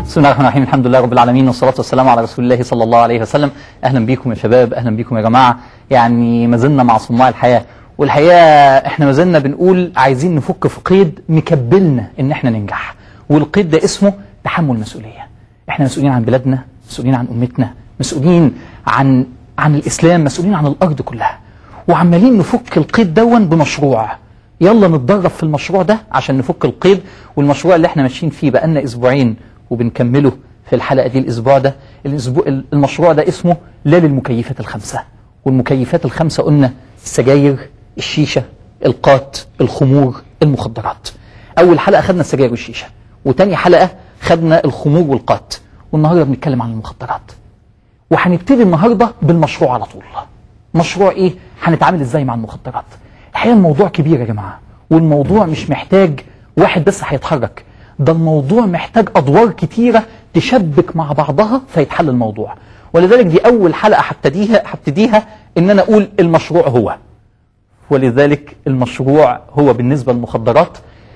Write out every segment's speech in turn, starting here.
بسم الله الرحمن الرحيم. الحمد لله رب العالمين، والصلاة والسلام على رسول الله صلى الله عليه وسلم. أهلا بيكم يا شباب، أهلا بيكم يا جماعة. يعني ما زلنا مع صناع الحياة، والحقيقة احنا ما زلنا بنقول عايزين نفك في قيد مكبلنا ان احنا ننجح، والقيد ده اسمه تحمل مسؤولية. احنا مسؤولين عن بلادنا، مسؤولين عن أمتنا، مسؤولين عن الإسلام، مسؤولين عن الأرض كلها، وعمالين نفك القيد دون بمشروع. يلا نتدرب في المشروع ده عشان نفك القيد. والمشروع اللي احنا ماشيين فيه بقالنا أسبوعين وبنكمله في الحلقة دي الأسبوع ده. المشروع ده اسمه لا للمكيفات الخمسة. والمكيفات الخمسة قلنا السجاير، الشيشة، القات، الخمور، المخدرات. أول حلقة خدنا السجاير والشيشة، وتاني حلقة خدنا الخمور والقات، والنهاردة بنتكلم عن المخدرات. وهنبتدي النهاردة بالمشروع على طول. مشروع إيه؟ هنتعامل إزاي مع المخدرات؟ الحقيقة الموضوع كبير يا جماعة، والموضوع مش محتاج واحد بس هيتحرك، ده الموضوع محتاج أدوار كتيرة تشبك مع بعضها فيتحل الموضوع. ولذلك دي أول حلقة هبتديها إن أنا أقول المشروع هو. ولذلك المشروع هو بالنسبة للمخدرات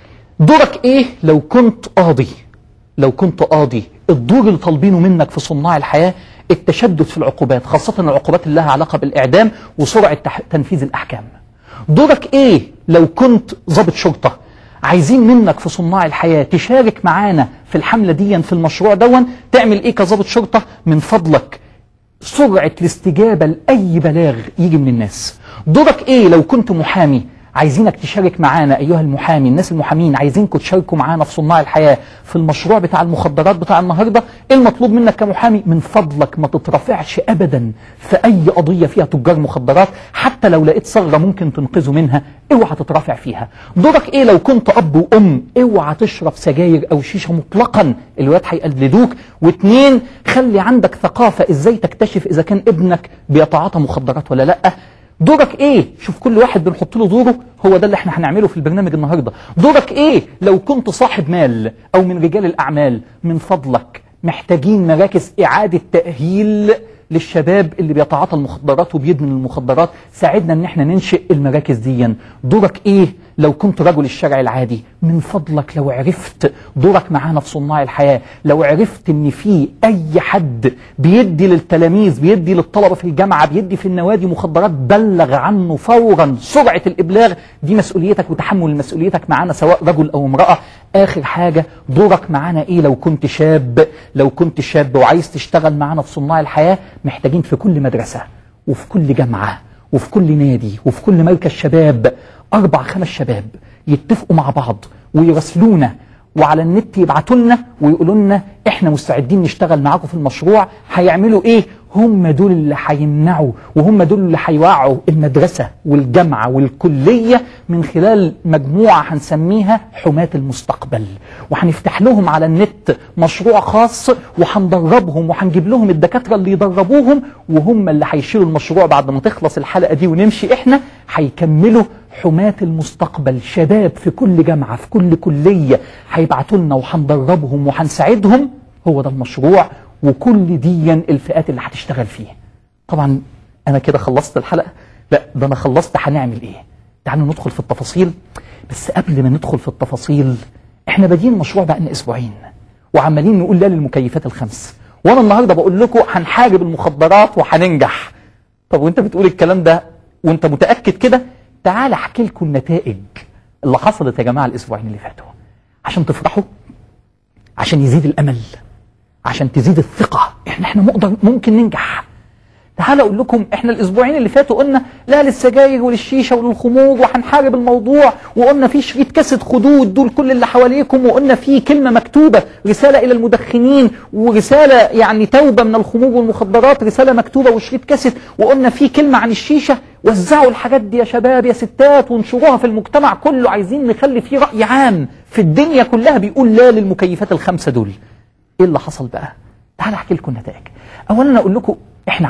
دورك إيه لو كنت قاضي؟ لو كنت قاضي، الدور اللي طالبينه منك في صناع الحياة التشدد في العقوبات، خاصة العقوبات اللي لها علاقة بالإعدام وسرعة تنفيذ الأحكام. دورك إيه لو كنت ضابط شرطة؟ عايزين منك في صناع الحياة تشارك معانا في الحملة دي، في المشروع دون. تعمل إيه كضابط شرطة؟ من فضلك سرعة الاستجابة لأي بلاغ يجي من الناس. دورك إيه لو كنت محامي؟ عايزينك تشارك معانا أيها المحامي، الناس المحامين عايزينكم تشاركوا معانا في صناع الحياة في المشروع بتاع المخدرات بتاع النهاردة. إيه المطلوب منك كمحامي؟ من فضلك ما تترفعش أبدا في أي قضية فيها تجار مخدرات، حتى لو لقيت ثغرة ممكن تنقذه منها اوعى تترافع فيها. دورك إيه لو كنت أب وأم؟ اوعى تشرب سجاير أو شيشة مطلقا، الولاد هيقلدوك. واتنين، خلي عندك ثقافة إزاي تكتشف إذا كان ابنك بيتعاطى مخدرات ولا لأ. دورك ايه؟ شوف كل واحد بنحط له دوره، هو ده اللي احنا هنعمله في البرنامج النهارده. دورك ايه لو كنت صاحب مال او من رجال الاعمال؟ من فضلك محتاجين مراكز اعاده تاهيل للشباب اللي بيتعاطى المخدرات وبيدمن المخدرات، ساعدنا ان احنا ننشئ المراكز دي. دورك ايه لو كنت رجل الشارع العادي؟ من فضلك لو عرفت دورك معانا في صناع الحياة، لو عرفت ان في اي حد بيدي للتلاميذ، بيدي للطلبة في الجامعة، بيدي في النوادي مخدرات، بلغ عنه فورا. سرعة الابلاغ دي مسؤوليتك وتحمل مسؤوليتك معانا سواء رجل او امرأة. اخر حاجة، دورك معانا ايه لو كنت شاب؟ لو كنت شاب وعايز تشتغل معانا في صناع الحياة، محتاجين في كل مدرسة وفي كل جامعة وفي كل نادي وفي كل مركز شباب 4-5 شباب يتفقوا مع بعض ويراسلونا، وعلى النت يبعتوا لنا ويقولوا لنا احنا مستعدين نشتغل معاكم في المشروع. هيعملوا ايه؟ هم دول اللي هيمنعوا وهم دول اللي هيوعوا المدرسة والجامعة والكلية من خلال مجموعة هنسميها حماة المستقبل، وهنفتح لهم على النت مشروع خاص وهندربهم وهنجيب لهم الدكاترة اللي يدربوهم، وهم اللي هيشيلوا المشروع بعد ما تخلص الحلقة دي ونمشي احنا. هيكملوا حماة المستقبل، شباب في كل جامعة في كل كلية هيبعتوا لنا وهندربهم وهنساعدهم. هو ده المشروع، وكل دي الفئات اللي هتشتغل فيه. طبعا انا كده خلصت الحلقة؟ لا، ده انا خلصت. هنعمل ايه؟ تعالوا ندخل في التفاصيل. بس قبل ما ندخل في التفاصيل، احنا بادئين المشروع بقالنا اسبوعين وعمالين نقول لا للمكيفات الخمس، وانا النهارده بقول لكم هنحارب المخدرات وهننجح. طب وانت بتقول الكلام ده وانت متأكد كده؟ تعال احكي لكم النتائج اللي حصلت يا جماعة الاسبوعين اللي فاتوا، عشان تفرحوا، عشان يزيد الامل، عشان تزيد الثقة احنا ممكن ننجح. تعال اقول لكم، احنا الاسبوعين اللي فاتوا قلنا لا للسجاير وللشيشة وللخمور وهنحارب الموضوع، وقلنا في شريط كاسيت خدوه دول كل اللي حواليكم، وقلنا في كلمة مكتوبة رسالة الى المدخنين، ورسالة يعني توبة من الخمور والمخدرات، رسالة مكتوبة وشريط كاسيت، وقلنا في كلمة عن الشيشة. وزعوا الحاجات دي يا شباب يا ستات وانشروها في المجتمع كله. عايزين نخلي فيه رأي عام في الدنيا كلها بيقول لا للمكيفات الخمسة دول. ايه اللي حصل بقى؟ تعال احكي لكم النتائج. اولا اقول لكم احنا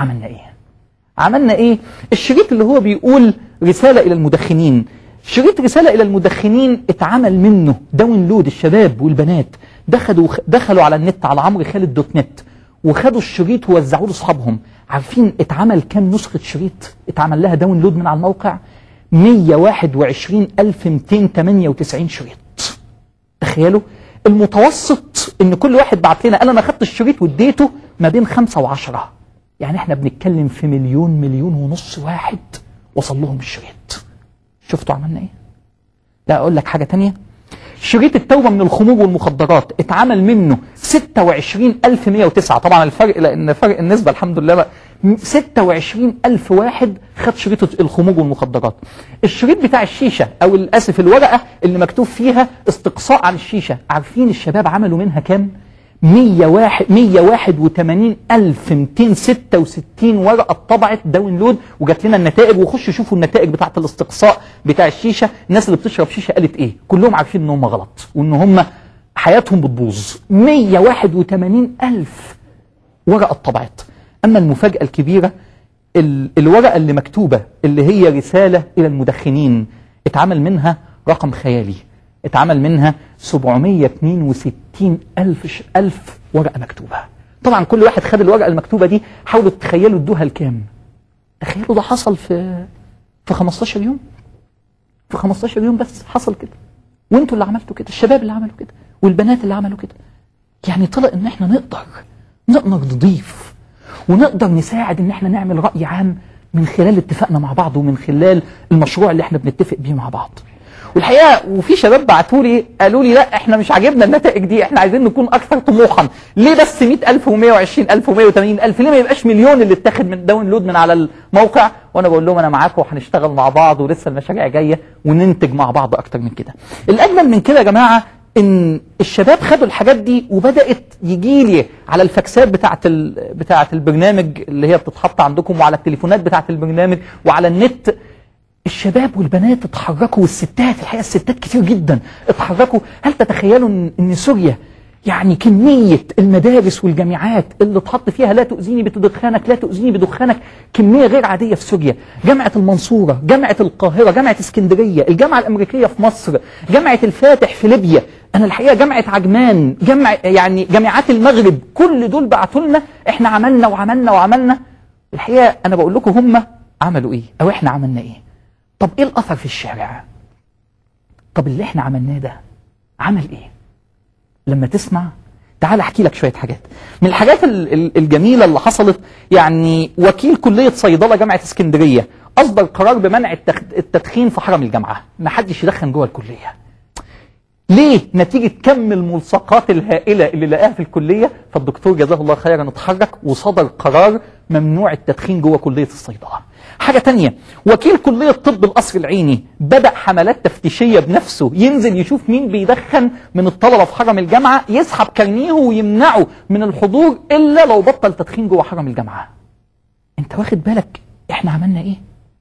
عملنا ايه. الشريط اللي هو بيقول رسالة الى المدخنين، شريط رسالة الى المدخنين اتعمل منه داونلود. الشباب والبنات دخلوا على النت على عمروخالد.net وخدوا الشريط ووزعوه لاصحابهم. عارفين اتعمل كام نسخة شريط اتعمل لها داونلود من على الموقع؟ 121,298 شريط. تخيلوا المتوسط ان كل واحد بعت لنا قال انا خدت الشريط واديته ما بين 5 و10. يعني احنا بنتكلم في مليون ونص واحد وصل لهم الشريط. شفتوا عملنا ايه؟ لا اقول لك حاجة تانية، شريط التوبة من الخمور والمخدرات اتعمل منه 26109. طبعا الفرق لان فرق النسبة الحمد لله بقى 26000 واحد خد شريط الخمور والمخدرات. الشريط بتاع الشيشة او الاسف الورقة اللي مكتوب فيها استقصاء عن الشيشة، عارفين الشباب عملوا منها كام؟ 181,266 ورقة اتطبعت داونلود وجات لنا النتائج. وخشوا شوفوا النتائج بتاعة الاستقصاء بتاع الشيشة. الناس اللي بتشرب شيشة قالت ايه؟ كلهم عارفين ان هم غلط وان هم حياتهم بتبوظ. 181,000 ورقة اتطبعت. اما المفاجأة الكبيرة الورقة اللي مكتوبة اللي هي رسالة الى المدخنين اتعمل منها رقم خيالي، اتعمل منها 762,000 ورقة مكتوبة. طبعا كل واحد خد الورقة المكتوبة دي، حاولوا تتخيلوا ادوها لكام. تخيلوا ده حصل في 15 يوم. في 15 يوم بس حصل كده. وانتوا اللي عملتوا كده، الشباب اللي عملوا كده والبنات اللي عملوا كده. يعني طلع ان احنا نقدر نضيف ونقدر نساعد ان احنا نعمل رأي عام من خلال اتفاقنا مع بعض ومن خلال المشروع اللي احنا بنتفق بيه مع بعض. والحقيقه وفي شباب بعتوا لي قالوا لي لا احنا مش عاجبنا النتائج دي، احنا عايزين نكون اكثر طموحا. ليه بس 100,000 و120,000 و180,000؟ ليه ما يبقاش مليون اللي اتاخد من داونلود من على الموقع؟ وانا بقول لهم انا معاكم وهنشتغل مع بعض ولسه المشاريع جايه وننتج مع بعض اكتر من كده. الاجمل من كده يا جماعه ان الشباب خدوا الحاجات دي وبدات يجي لي على الفاكسات بتاعه البرنامج اللي هي بتتحط عندكم وعلى التليفونات بتاعه البرنامج وعلى النت. الشباب والبنات اتحركوا والستات، الحقيقه الستات كتير جدا اتحركوا. هل تتخيلوا ان سوريا يعني كميه المدارس والجامعات اللي اتحط فيها لا تؤذيني بدخانك لا تؤذيني بدخانك كميه غير عاديه في سوريا؟ جامعه المنصوره، جامعه القاهره، جامعه اسكندريه، الجامعه الامريكيه في مصر، جامعه الفاتح في ليبيا، انا الحقيقه جامعه عجمان، يعني جامعات المغرب، كل دول بعتوا لنا احنا عملنا وعملنا وعملنا. الحقيقه انا بقول لكم هم عملوا ايه او احنا عملنا ايه. طب ايه الاثر في الشارع؟ طب اللي احنا عملناه ده عمل ايه؟ لما تسمع تعال احكي لك شويه حاجات من الحاجات الجميله اللي حصلت. يعني وكيل كليه صيدله جامعه اسكندريه اصدر قرار بمنع التدخين في حرم الجامعه، ما حدش يدخن جوه الكليه. ليه؟ نتيجه كم الملصقات الهائله اللي لقاها في الكليه. فالدكتور جزاه الله خيرا اتحرك وصدر قرار ممنوع التدخين جوه كليه الصيدله. حاجة تانية، وكيل كلية طب القصر العيني بدأ حملات تفتيشية بنفسه، ينزل يشوف مين بيدخن من الطلبة في حرم الجامعة، يسحب كارنيه ويمنعه من الحضور إلا لو بطل تدخين جوه حرم الجامعة. انت واخد بالك احنا عملنا ايه؟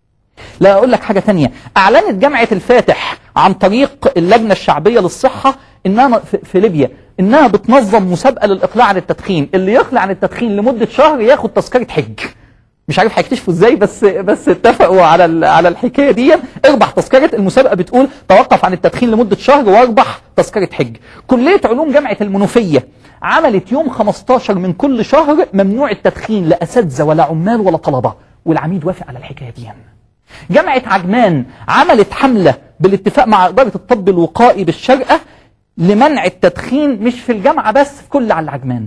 لا اقول لك حاجة تانية، اعلنت جامعة الفاتح عن طريق اللجنة الشعبية للصحة انها في ليبيا انها بتنظم مسابقة للاقلاع عن التدخين، اللي يقلع عن التدخين لمدة شهر ياخد تذكرة حج. مش عارف هيكتشفوا ازاي بس اتفقوا على الحكايه دي. اربح تذكره، المسابقه بتقول توقف عن التدخين لمده شهر واربح تذكره حج. كليه علوم جامعه المنوفيه عملت يوم 15 من كل شهر ممنوع التدخين لا اساتذه ولا عمال ولا طلبه، والعميد وافق على الحكايه دي. جامعه عجمان عملت حمله بالاتفاق مع اداره الطب الوقائي بالشرقه لمنع التدخين مش في الجامعه بس، في كل على عجمان.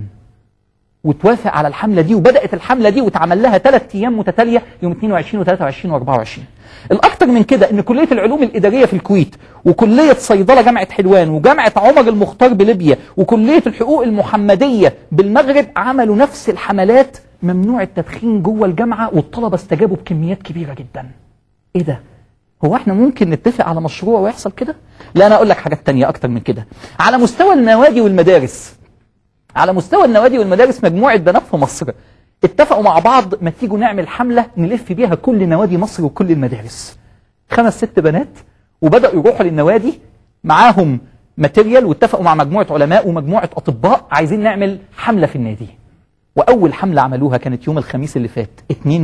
وتوافق على الحملة دي وبدأت الحملة دي واتعمل لها 3 أيام متتالية يوم 22 و23 و24. الأكثر من كده إن كلية العلوم الإدارية في الكويت وكلية صيدلة جامعة حلوان وجامعة عمر المختار بليبيا وكلية الحقوق المحمدية بالمغرب عملوا نفس الحملات ممنوع التدخين جوه الجامعة، والطلبة استجابوا بكميات كبيرة جدا. إيه ده؟ هو احنا ممكن نتفق على مشروع ويحصل كده؟ لا أنا أقول لك حاجات تانية أكتر من كده. على مستوى النوادي والمدارس، على مستوى النوادي والمدارس مجموعة بنات في مصر اتفقوا مع بعض ما تيجوا نعمل حملة نلف بيها كل نوادي مصر وكل المدارس. 5-6 بنات وبدأوا يروحوا للنوادي معاهم ماتيريال، واتفقوا مع مجموعة علماء ومجموعة أطباء عايزين نعمل حملة في النادي. وأول حملة عملوها كانت يوم الخميس اللي فات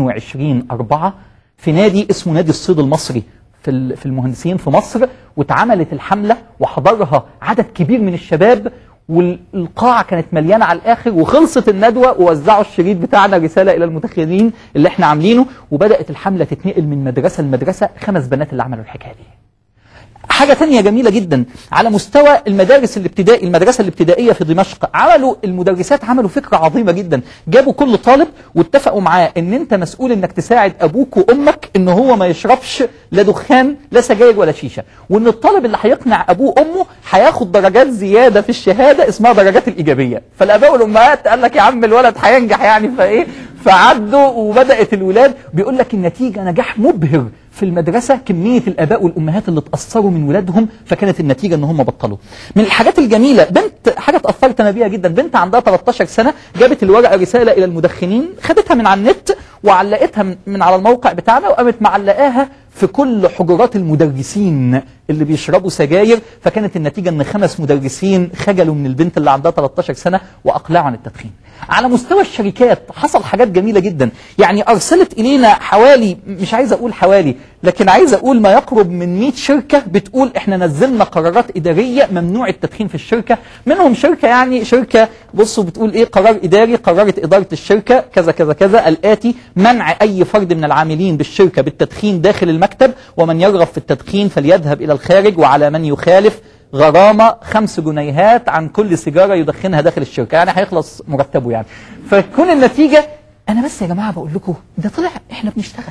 22/4 في نادي اسمه نادي الصيد المصري في المهندسين في مصر. واتعملت الحملة وحضرها عدد كبير من الشباب، والقاعة كانت مليانة على الآخر، وخلصت الندوة ووزعوا الشريط بتاعنا رسالة إلى المتخذين اللي احنا عاملينه، وبدأت الحملة تتنقل من مدرسة لمدرسة. 5 بنات اللي عملوا الحكاية دي. حاجة تانية جميلة جدا على مستوى المدارس الابتدائي، المدرسة الابتدائية في دمشق، عملوا المدرسات عملوا فكرة عظيمة جدا. جابوا كل طالب واتفقوا معاه ان انت مسؤول انك تساعد ابوك وامك ان هو ما يشربش لا دخان لا سجاير ولا شيشة، وان الطالب اللي هيقنع ابوه وامه هياخد درجات زيادة في الشهادة اسمها درجات الايجابية. فالاباء والامهات قال لك يا عم الولد هينجح يعني فايه، فعدوا وبدأت الولاد. بيقول لك النتيجة نجاح مبهر في المدرسة، كمية الآباء والأمهات اللي اتأثروا من ولادهم، فكانت النتيجة ان هم بطلوا. من الحاجات الجميلة بنت، حاجة اتأثرت أنا بيها جدا، بنت عندها 13 سنة جابت الورقة رسالة إلى المدخنين، خدتها من على النت وعلقتها من على الموقع بتاعنا، وقامت معلقاها في كل حجرات المدرسين اللي بيشربوا سجاير. فكانت النتيجة ان 5 مدرسين خجلوا من البنت اللي عندها 13 سنة واقلعوا عن التدخين. على مستوى الشركات حصل حاجات جميلة جدا، يعني ارسلت الينا حوالي، مش عايز اقول حوالي، لكن عايز اقول ما يقرب من 100 شركة بتقول احنا نزلنا قرارات ادارية ممنوع التدخين في الشركة. منهم شركة، يعني شركة بصوا بتقول ايه، قرار اداري قررت ادارة الشركة كذا كذا كذا الاتي: منع اي فرد من العاملين بالشركة بالتدخين داخل المكتب، ومن يرغب في التدخين فليذهب الى الخارج، وعلى من يخالف غرامة 5 جنيهات عن كل سيجارة يدخنها داخل الشركة، يعني هيخلص مرتبه يعني. فكون النتيجة، أنا بس يا جماعة بقول لكم ده طلع إحنا بنشتغل.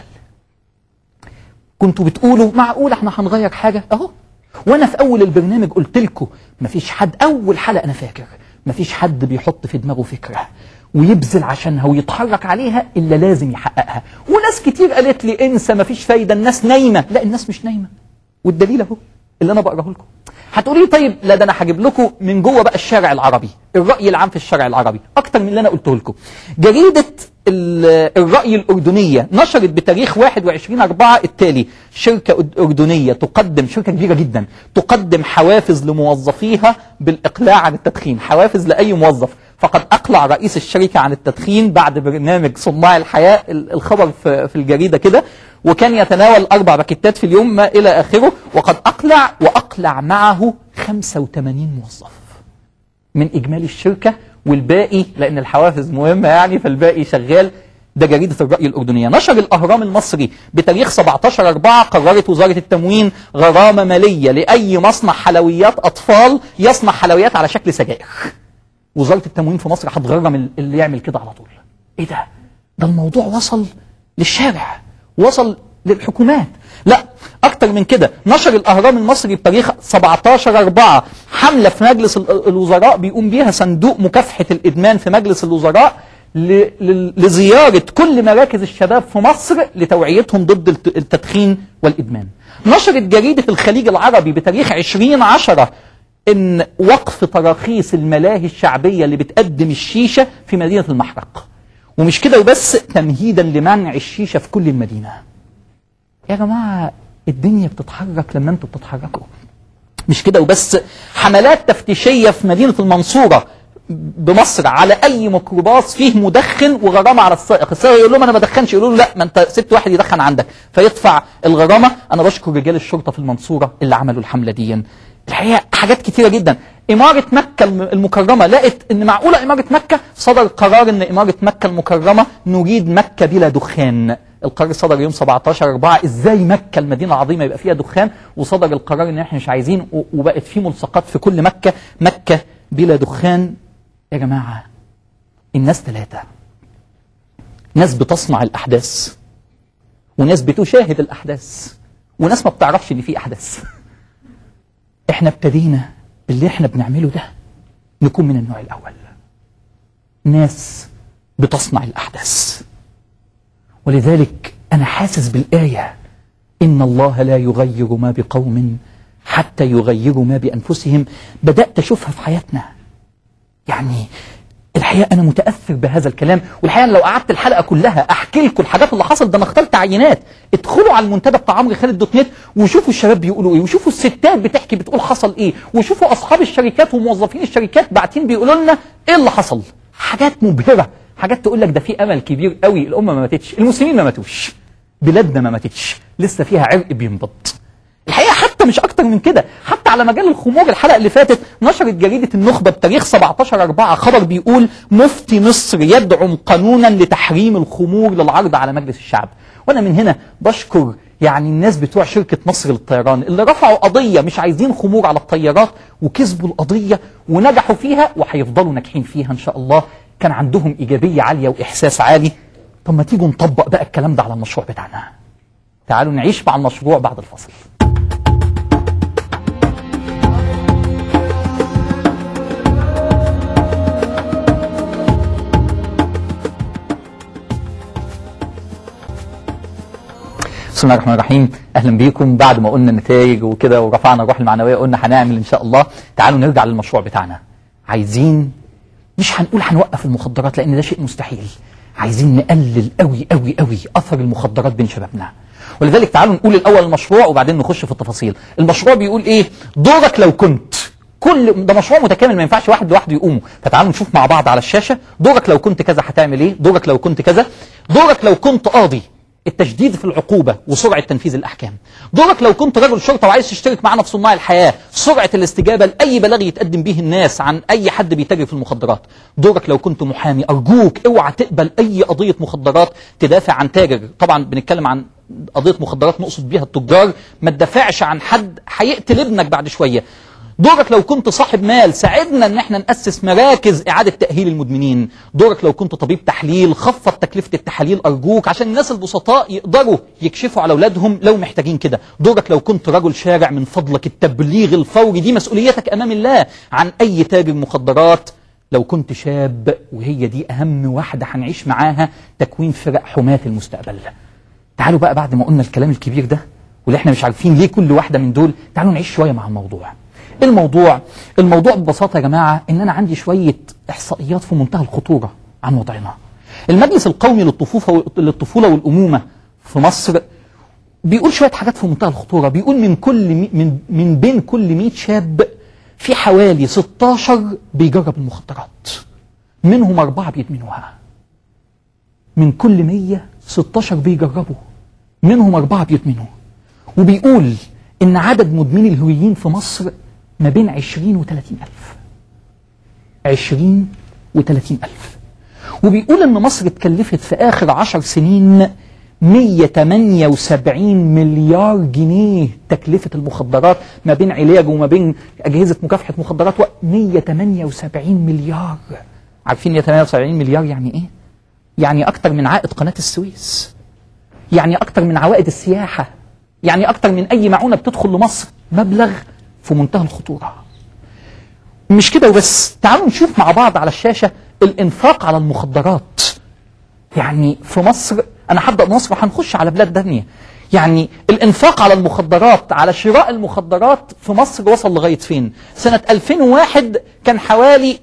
كنتوا بتقولوا معقول إحنا هنغير حاجة أهو، وأنا في أول البرنامج قلت لكم مفيش حد، أول حلقة أنا فاكر مفيش حد بيحط في دماغه فكرة ويبذل عشانها ويتحرك عليها إلا لازم يحققها. وناس كتير قالت لي انسى مفيش فايدة الناس نايمة. لا، الناس مش نايمة، والدليل أهو اللي أنا بقراه لكم. هتقولي لي طيب لا ده انا هجيب لكم من جوه بقى الشارع العربي، الرأي العام في الشارع العربي اكتر من اللي انا قلته لكم. جريدة الرأي الأردنية نشرت بتاريخ 21/4 التالي: شركة أردنية تقدم، شركة كبيرة جدا، تقدم حوافز لموظفيها بالإقلاع عن التدخين، حوافز لأي موظف. فقد أقلع رئيس الشركة عن التدخين بعد برنامج صناع الحياة. الخبر في الجريدة كده، وكان يتناول 4 باكيتات في اليوم ما إلى آخره. وقد أقلع معه 85 موظف من إجمالي الشركة، والباقي لأن الحوافز مهمة يعني فالباقي شغال. ده جريدة الرأي الأردنية. نشر الأهرام المصري بتاريخ 17/4: قررت وزارة التموين غرامة مالية لأي مصنع حلويات أطفال يصنع حلويات على شكل سجائر. وزارة التموين في مصر هتغرم اللي يعمل كده على طول. إيه ده؟ ده الموضوع وصل للشارع، وصل للحكومات. لا أكتر من كده، نشر الأهرام المصري بتاريخ 17/4 حملة في مجلس الوزراء بيقوم بيها صندوق مكافحة الإدمان في مجلس الوزراء لزيارة كل مراكز الشباب في مصر لتوعيتهم ضد التدخين والإدمان. نشرت جريدة الخليج العربي بتاريخ 20/10 إن وقف تراخيص الملاهي الشعبية اللي بتقدم الشيشة في مدينة المحرق. ومش كده وبس، تمهيدا لمنع الشيشة في كل المدينة. يا جماعة الدنيا بتتحرك لما انتوا بتتحركوا. مش كده وبس، حملات تفتيشية في مدينة المنصورة بمصر على أي ميكروباص فيه مدخن وغرامة على السائق. السائق يقول لهم أنا ما بدخنش، يقولوا له لا ما أنت سبت واحد يدخن عندك، فيدفع الغرامة. أنا بشكر رجال الشرطة في المنصورة اللي عملوا الحملة دي. الحقيقة حاجات كتيرة جدا. إمارة مكة المكرمة لقت إن معقولة إمارة مكة، صدر قرار إن إمارة مكة المكرمة نريد مكة بلا دخان. القرار صدر يوم 17/4. إزاي مكة المدينة العظيمة يبقى فيها دخان؟ وصدر القرار إن إحنا مش عايزين، وبقت في ملصقات في كل مكة: مكة بلا دخان. يا جماعة الناس 3: ناس بتصنع الأحداث، وناس بتشاهد الأحداث، وناس ما بتعرفش إن في أحداث. إحنا ابتدينا اللي إحنا بنعمله ده نكون من النوع الأول، ناس بتصنع الأحداث. ولذلك أنا حاسس بالآية: إن الله لا يغير ما بقوم حتى يغيروا ما بأنفسهم. بدأت أشوفها في حياتنا. يعني الحقيقة أنا متأثر بهذا الكلام، والحقيقة لو قعدت الحلقة كلها أحكي لكم الحاجات اللي حصل، ده أنا اخترت عينات. ادخلوا على المنتدى بتاع عمرو خالد .net وشوفوا الشباب بيقولوا إيه، وشوفوا الستات بتحكي بتقول حصل إيه، وشوفوا أصحاب الشركات وموظفين الشركات باعتين بيقولوا لنا إيه اللي حصل. حاجات مبهرة، حاجات تقول لك ده في أمل كبير قوي. الأمة ما ماتتش، المسلمين ما ماتوش، بلادنا ما ماتتش، لسه فيها عرق بينبض. الحقيقة حتى مش أكتر من كده، حتى على مجال الخمور الحلقة اللي فاتت نشرت جريدة النخبة بتاريخ 17/4 خبر بيقول: مفتي مصر يدعم قانونا لتحريم الخمور للعرض على مجلس الشعب. وأنا من هنا بشكر يعني الناس بتوع شركة مصر للطيران اللي رفعوا قضية مش عايزين خمور على الطيارات وكسبوا القضية ونجحوا فيها وهيفضلوا ناجحين فيها إن شاء الله، كان عندهم إيجابية عالية وإحساس عالي. طب ما تيجوا نطبق بقى الكلام ده على المشروع بتاعنا. تعالوا نعيش مع المشروع بعد الفصل. بسم الله الرحمن الرحيم. اهلا بيكم. بعد ما قلنا النتائج وكده ورفعنا الروح المعنويه قلنا هنعمل ان شاء الله. تعالوا نرجع للمشروع بتاعنا. عايزين مش هنقول هنوقف المخدرات لان ده شيء مستحيل، عايزين نقلل قوي قوي قوي اثر المخدرات بين شبابنا. ولذلك تعالوا نقول الاول المشروع وبعدين نخش في التفاصيل. المشروع بيقول ايه؟ دورك لو كنت، كل ده مشروع متكامل ما ينفعش واحد لوحده يقومه. فتعالوا نشوف مع بعض على الشاشه. دورك لو كنت كذا هتعمل ايه؟ دورك لو كنت كذا. دورك لو كنت قاضي، التشديد في العقوبة وسرعة تنفيذ الأحكام. دورك لو كنت رجل شرطة وعايز تشترك معنا في صناع الحياة، سرعة الاستجابة لأي بلاغ يتقدم به الناس عن أي حد بيتاجر في المخدرات. دورك لو كنت محامي، أرجوك اوعى تقبل أي قضية مخدرات تدافع عن تاجر. طبعا بنتكلم عن قضية مخدرات نقصد بيها التجار، ما تدافعش عن حد هيقتل ابنك بعد شوية. دورك لو كنت صاحب مال، ساعدنا ان احنا نأسس مراكز اعادة تأهيل المدمنين. دورك لو كنت طبيب تحليل، خفض تكلفة التحاليل ارجوك عشان الناس البسطاء يقدروا يكشفوا على اولادهم لو محتاجين كده. دورك لو كنت رجل شارع، من فضلك التبليغ الفوري، دي مسؤوليتك امام الله عن اي تاجر مخدرات. لو كنت شاب، وهي دي اهم واحدة هنعيش معاها، تكوين فرق حماة المستقبل. تعالوا بقى بعد ما قلنا الكلام الكبير ده واللي احنا مش عارفين ليه كل واحدة من دول، تعالوا نعيش شوية مع الموضوع. الموضوع ببساطة يا جماعة إن أنا عندي شوية إحصائيات في منتهى الخطورة عن وضعنا. المجلس القومي للطفولة والأمومة في مصر بيقول شوية حاجات في منتهى الخطورة. بيقول من بين كل 100 شاب في حوالي 16 بيجرب المخدرات، منهم 4 بيدمنوها. من كل 100 16 بيجربوا، منهم 4 بيدمنوا. وبيقول إن عدد مدمني الهويين في مصر ما بين 20 و 30 ألف. 20 و 30 ألف. وبيقول إن مصر اتكلفت في آخر 10 سنين 178 مليار جنيه تكلفة المخدرات، ما بين علاج وما بين أجهزة مكافحة مخدرات 178 مليار. عارفين 178 مليار يعني إيه؟ يعني أكتر من عائد قناة السويس، يعني أكتر من عوائد السياحة، يعني أكتر من أي معونة بتدخل لمصر. مبلغ في منتهى الخطورة. مش كده وبس، تعالوا نشوف مع بعض على الشاشة الإنفاق على المخدرات. يعني في مصر، أنا هبدأ مصر وهنخش على بلاد تانية. يعني الإنفاق على المخدرات، على شراء المخدرات في مصر وصل لغاية فين؟ سنة 2001 كان حوالي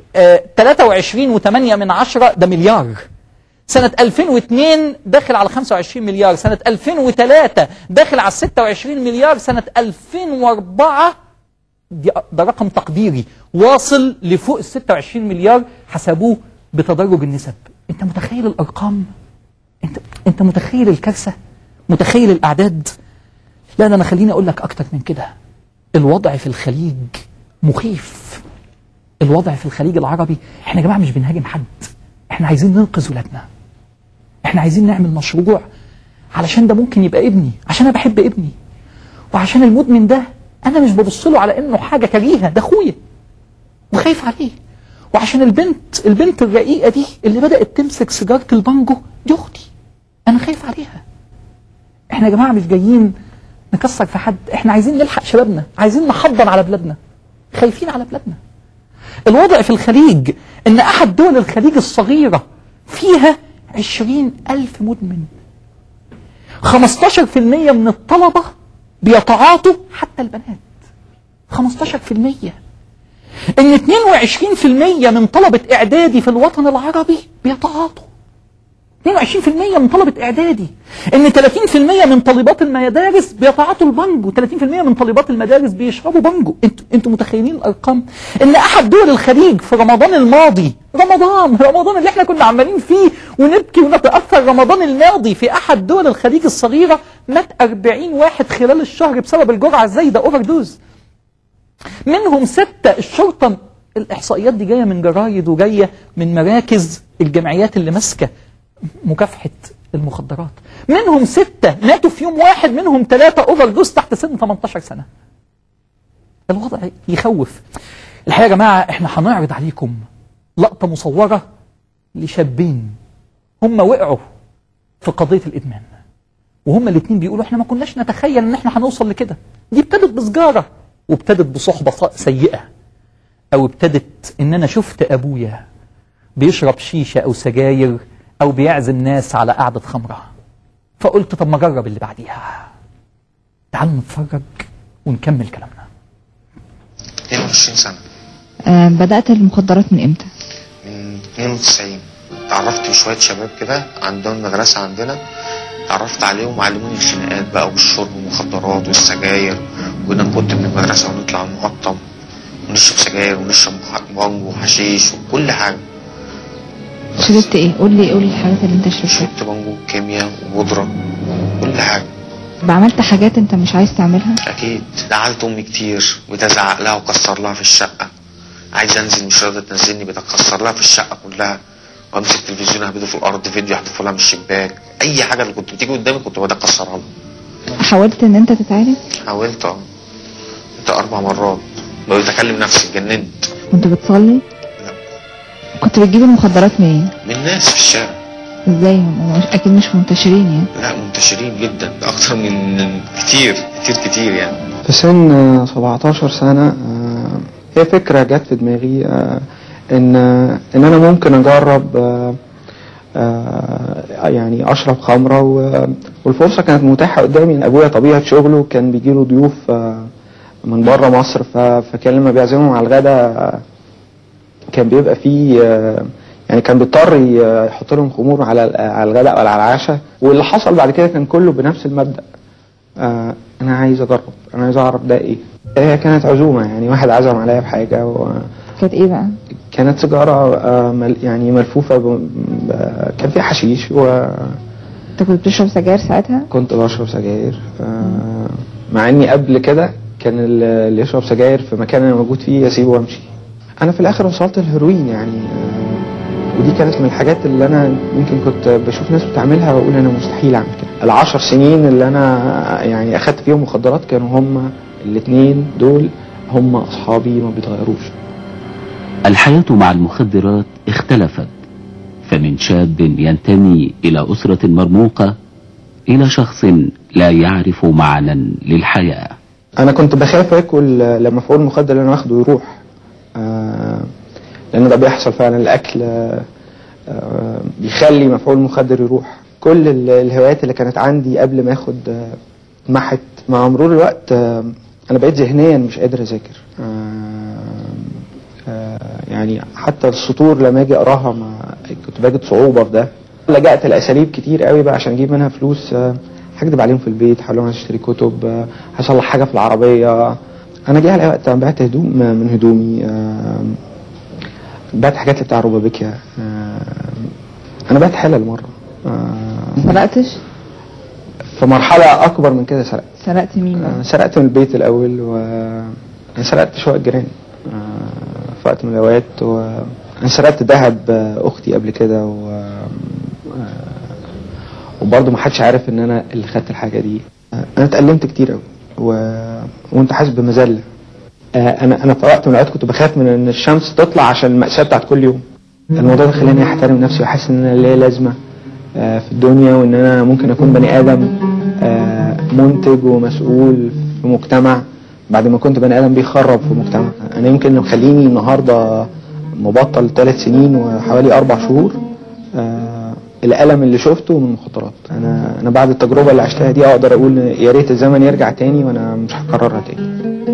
23.8 ده مليار. سنة 2002 داخل على 25 مليار. سنة 2003 داخل على 26 مليار. سنة 2004 ده رقم تقديري واصل لفوق 26 مليار حسبوه بتدرج النسب. انت متخيل الارقام؟ انت متخيل الكارثة؟ متخيل الاعداد؟ لا ده انا خليني اقول لك اكتر من كده. الوضع في الخليج مخيف. الوضع في الخليج العربي، احنا يا جماعة مش بنهاجم حد، احنا عايزين ننقذ ولادنا. احنا عايزين نعمل مشروع علشان ده ممكن يبقى ابني، عشان انا بحب ابني، وعشان المدمن ده انا مش ببص له على انه حاجه كريهه، ده اخويا وخايف عليه. وعشان البنت الرقيقه دي اللي بدات تمسك سيجاره البانجو دي اختي، انا خايف عليها. احنا يا جماعه مش جايين نكسر في حد، احنا عايزين نلحق شبابنا، عايزين نحضن على بلادنا، خايفين على بلادنا. الوضع في الخليج ان احد دول الخليج الصغيره فيها 20,000 مدمن. 15% من الطلبة بيتعاطوا، حتى البنات 15%. ان 22% من طلبة اعدادي في الوطن العربي بيتعاطوا. 22% من طلبة اعدادي. ان 30% من طالبات المدارس بيتعاطوا البانجو، 30% من طالبات المدارس بيشربوا بانجو. انتوا متخيلين الارقام؟ ان احد دول الخليج في رمضان الماضي، رمضان اللي احنا كنا عمالين فيه ونبكي ونتاثر، رمضان الماضي في احد دول الخليج الصغيره مات 40 واحد خلال الشهر بسبب الجرعه الزايده، اوفر دوز. منهم 6 الشرطه. الاحصائيات دي جايه من جرايد وجايه من مراكز الجمعيات اللي ماسكه مكافحة المخدرات، منهم 6 ماتوا في يوم واحد، منهم 3 اوفر دوز تحت سن 18 سنة. الوضع يخوف. الحقيقة يا جماعة احنا هنعرض عليكم لقطة مصورة لشابين هم وقعوا في قضية الإدمان، وهم الاثنين بيقولوا احنا ما كناش نتخيل ان احنا هنوصل لكده. دي ابتدت بسجارة، وابتدت بصحبة سيئة، او ابتدت ان انا شفت ابويا بيشرب شيشة او سجاير او بيعزم ناس على قعدة خمرة، فقلت طب ما اجرب اللي بعديها. تعالوا نتفرج ونكمل كلامنا. 22 سنة. بدأت المخدرات من امتى؟ من 92. تعرفت بشوية شباب كده عندهم المدرسة عندنا، تعرفت عليهم وعلموني الخناقات بقى والشرب والمخدرات والسجاير. كنا نكت من المدرسة ونطلع المقطم ونشرب سجاير ونشرب بانجو وحشيش وكل حاجة. شربت ايه؟ قول لي الحاجات اللي انت شربتها. شربت بانجو وكيمياء وبودرة كل حاجة. عملت حاجات انت مش عايز تعملها؟ اكيد. زعلت امي كتير، بتزعق لها وكسر لها في الشقة. عايز انزل مش راضية تنزلني، بتكسر لها في الشقة كلها، وامسك التلفزيون اهبده في الارض، فيديو احذفه لها من الشباك، اي حاجة اللي كنت بتيجي قدامي كنت بدأ اكسرها لها. حاولت ان انت تتعالج؟ حاولت انت 4 مرات، بقيت اكلم نفسي اتجننت. كنت بتصلي؟ لا. كنت بتجيب المخدرات منين؟ من ناس في الشارع. ازاي؟ هم اكيد مش منتشرين يعني. لا منتشرين جدا، اكتر من كتير يعني. في سن 17 سنة هي فكرة جت في دماغي ان انا ممكن اجرب يعني اشرب خمرة، والفرصة كانت متاحة قدامي. ابويا طبيعة شغله كان بيجيله ضيوف من بره مصر، فكان لما بيعزمهم على الغداء كان بيبقى فيه يعني كان بيضطر يحط لهم خمور على الغداء ولا على العشاء. واللي حصل بعد كده كان كله بنفس المبدأ، انا عايز اجرب، انا عايز اعرف ده ايه. هي كانت عزومة، يعني واحد عزم عليا بحاجة كانت ايه بقى؟ كانت سيجارة يعني ملفوفة كان فيها حشيش انت كنت بتشرب سجاير ساعتها؟ كنت بشرب سجاير مع اني قبل كده كان اللي يشرب سجاير في مكان انا موجود فيه يسيبه وامشي. انا في الاخر وصلت الهيروين يعني، ودي كانت من الحاجات اللي انا يمكن كنت بشوف ناس بتعملها واقول انا مستحيل اعمل كده. ال10 سنين اللي انا يعني اخدت فيهم مخدرات كانوا هم الاثنين دول هم اصحابي ما بيتغيروش. الحياة مع المخدرات اختلفت، فمن شاب ينتمي الى اسرة مرموقة الى شخص لا يعرف معنى للحياة. انا كنت بخاف اكل لما مفعول المخدر اللي انا واخده يروح، لان ده بيحصل فعلا. الاكل بيخلي مفعول المخدر يروح. كل الهوايات اللي كانت عندي قبل ما اخد محت، مع مرور الوقت انا بقيت ذهنيا مش قادر اذاكر. يعني حتى السطور لما اجي اقراها كنت بجد صعوبة في ده. لجأت لاساليب كتير قوي بقى عشان اجيب منها فلوس. هكدب عليهم في البيت، هقول لهم اشتري كتب، هصلح حاجة في العربية. انا جه على وقت بعت هدوم من هدومي، بعت حاجات بتاع روبابيكيا. انا بعت حلل مرة. ما سرقتش؟ في مرحلة اكبر من كده سرقت. سرقت مين بقى؟ سرقت من البيت الاول، سرقت شقق الجيران في وقت من الاوقات. انا سرقت ذهب اختي قبل كده، وبرضه ما حدش عارف ان انا اللي خدت الحاجة دي. انا اتألمت كتير قوي وانت حاسس بمذلة. انا في وقت من الاوقات كنت بخاف من ان الشمس تطلع عشان المأساة بتاعت كل يوم. الموضوع ده خلاني احترم نفسي واحس ان انا ليا لازمة في الدنيا، وان انا ممكن اكون بني ادم منتج ومسؤول في مجتمع بعد ما كنت بني ادم بيخرب في مجتمع. انا يمكن اللي مخليني النهارده مبطل 3 سنين وحوالي 4 شهور الألم اللي شفته من المخدرات. انا بعد التجربة اللي عشتها دي اقدر اقول يا ريت الزمن يرجع تاني وانا مش هكررها تاني.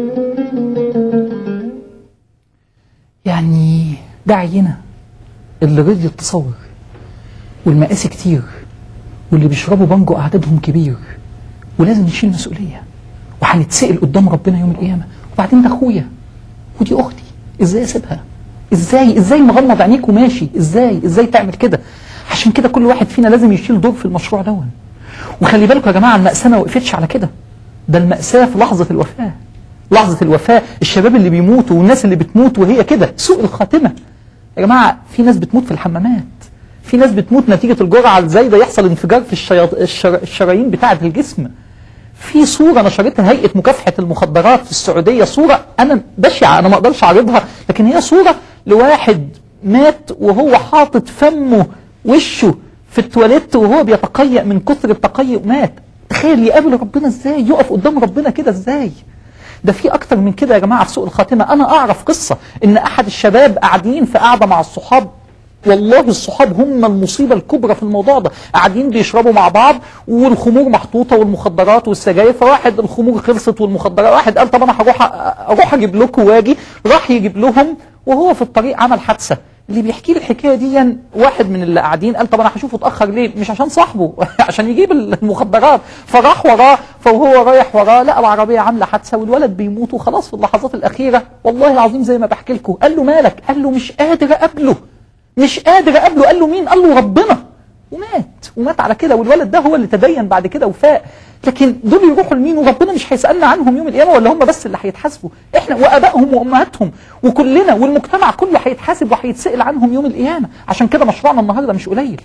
يعني ده عينة اللي رضي التصور، والمقاسي كتير، واللي بيشربوا بانجو اعدادهم كبير، ولازم نشيل مسؤولية وهنتسأل قدام ربنا يوم القيامة. وبعدين ده اخويا ودي اختي، ازاي اسيبها؟ ازاي مغمض عينيك وماشي؟ ازاي تعمل كده؟ عشان كده كل واحد فينا لازم يشيل دور في المشروع دون. وخلي بالكم يا جماعة، المأساة ما وقفتش على كده، ده المأساة في لحظة الوفاة. لحظة الوفاة، الشباب اللي بيموتوا والناس اللي بتموت وهي كده سوء الخاتمة. يا جماعة في ناس بتموت في الحمامات، في ناس بتموت نتيجة الجرعة الزايدة، يحصل انفجار في الشرايين بتاعة الجسم. في صورة نشرتها هيئة مكافحة المخدرات في السعودية، صورة أنا بشعة أنا ما أقدرش أعرضها، لكن هي صورة لواحد مات وهو حاطط فمه وشه في التواليت وهو بيتقيأ، من كثر التقيؤ مات. تخيل يقابل ربنا ازاي، يقف قدام ربنا كده ازاي. ده في اكتر من كده يا جماعة في سوء الخاتمة. انا اعرف قصة ان احد الشباب قاعدين في قاعدة مع الصحاب، والله الصحاب هم المصيبة الكبرى في الموضوع ده، قاعدين بيشربوا مع بعض والخمور محطوطة والمخدرات والسجاير، فواحد الخمور خلصت والمخدرات، واحد قال طب انا هروح اجيب لكم واجي، راح يجيب لهم وهو في الطريق عمل حادثة. اللي بيحكي لي الحكايه دي واحد من اللي قاعدين قال طب انا هشوفه اتاخر ليه؟ مش عشان صاحبه عشان يجيب المخدرات، فراح وراه، فهو رايح وراه لقى العربيه عامله حادثه والولد بيموت، وخلاص في اللحظات الاخيره والله العظيم زي ما بحكي لكم. قال له مالك؟ قال له مش قادر اقابله، مش قادر اقابله. قال له مين؟ قال له ربنا. ومات على كده. والولد ده هو اللي تدين بعد كده وفاق. لكن دول يروحوا لمين؟ وربنا مش هيسألنا عنهم يوم القيامة، ولا هم بس اللي هيتحاسبوا؟ احنا وابائهم وامهاتهم وكلنا والمجتمع كله هيتحاسب وهيتسأل عنهم يوم القيامة. عشان كده مشروعنا النهارده مش قليل.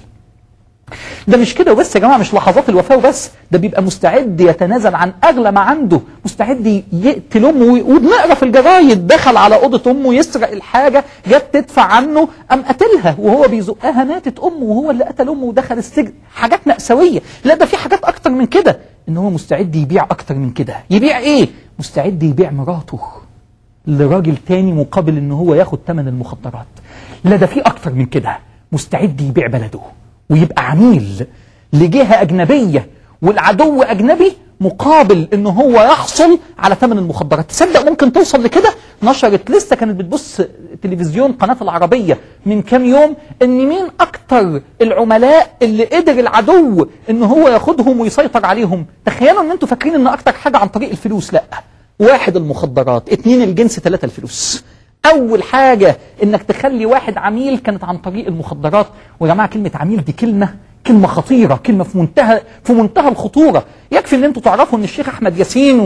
ده مش كده وبس يا جماعة، مش لحظات الوفاة وبس، ده بيبقى مستعد يتنازل عن أغلى ما عنده، مستعد يقتل أمه. وبنقرا في الجرايد دخل على أوضة أمه يسرق الحاجة، جت تدفع عنه قام قتلها وهو بيزقها، ماتت أمه وهو اللي قتل أمه ودخل السجن. حاجات مأساوية. لا ده في حاجات أكتر من كده، إن هو مستعد يبيع أكتر من كده. يبيع إيه؟ مستعد يبيع مراته لراجل تاني مقابل إن هو ياخد ثمن المخدرات. لا ده في أكتر من كده، مستعد يبيع بلده ويبقى عميل لجهة أجنبية والعدو أجنبي مقابل إن هو يحصل على ثمن المخدرات. تصدق ممكن توصل لكده؟ نشرت لسه كانت بتبص تلفزيون قناة العربية من كام يوم إن مين أكتر العملاء اللي قدر العدو إن هو ياخدهم ويسيطر عليهم. تخيلوا إن أنتوا فاكرين إن أكتر حاجة عن طريق الفلوس. لأ، 1 المخدرات، 2 الجنس، 3 الفلوس. أول حاجة إنك تخلي واحد عميل كانت عن طريق المخدرات. ويا جماعة كلمة عميل دي كلمة خطيرة، كلمة في منتهى الخطورة. يكفي إن أنتوا تعرفوا إن الشيخ أحمد ياسين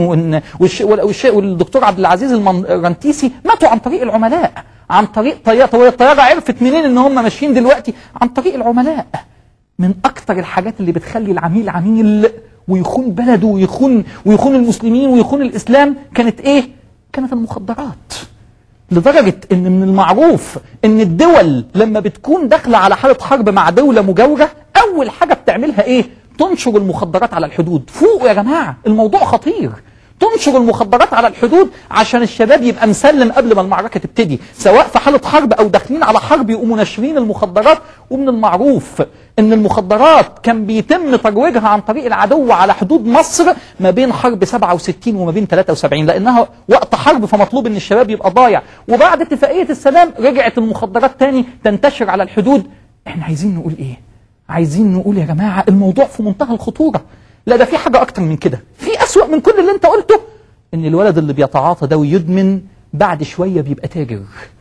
والدكتور عبد العزيز الرنتيسي ماتوا عن طريق العملاء، عن طريق طيارة. الطيارة عرفت منين إن هم ماشيين دلوقتي؟ عن طريق العملاء. من أكتر الحاجات اللي بتخلي العميل عميل ويخون بلده ويخون المسلمين ويخون الإسلام كانت إيه؟ كانت المخدرات. لدرجة ان من المعروف ان الدول لما بتكون داخلة على حالة حرب مع دولة مجاورة اول حاجة بتعملها ايه؟ تنشر المخدرات على الحدود. فوق يا جماعة، الموضوع خطير. تنشر المخدرات على الحدود عشان الشباب يبقى مسلم قبل ما المعركة تبتدي، سواء في حالة حرب او داخلين على حرب يقوموا ناشرين المخدرات. ومن المعروف ان المخدرات كان بيتم ترويجها عن طريق العدو على حدود مصر ما بين حرب 67 وما بين 73، لانها وقت حرب فمطلوب ان الشباب يبقى ضايع. وبعد اتفاقية السلام رجعت المخدرات تاني تنتشر على الحدود. احنا عايزين نقول ايه؟ عايزين نقول يا جماعة الموضوع في منتهى الخطورة. لا ده في حاجة اكتر من كده، في اسوأ من كل اللي انت قلته، ان الولد اللي بيتعاطى ده ويدمن بعد شوية بيبقى تاجر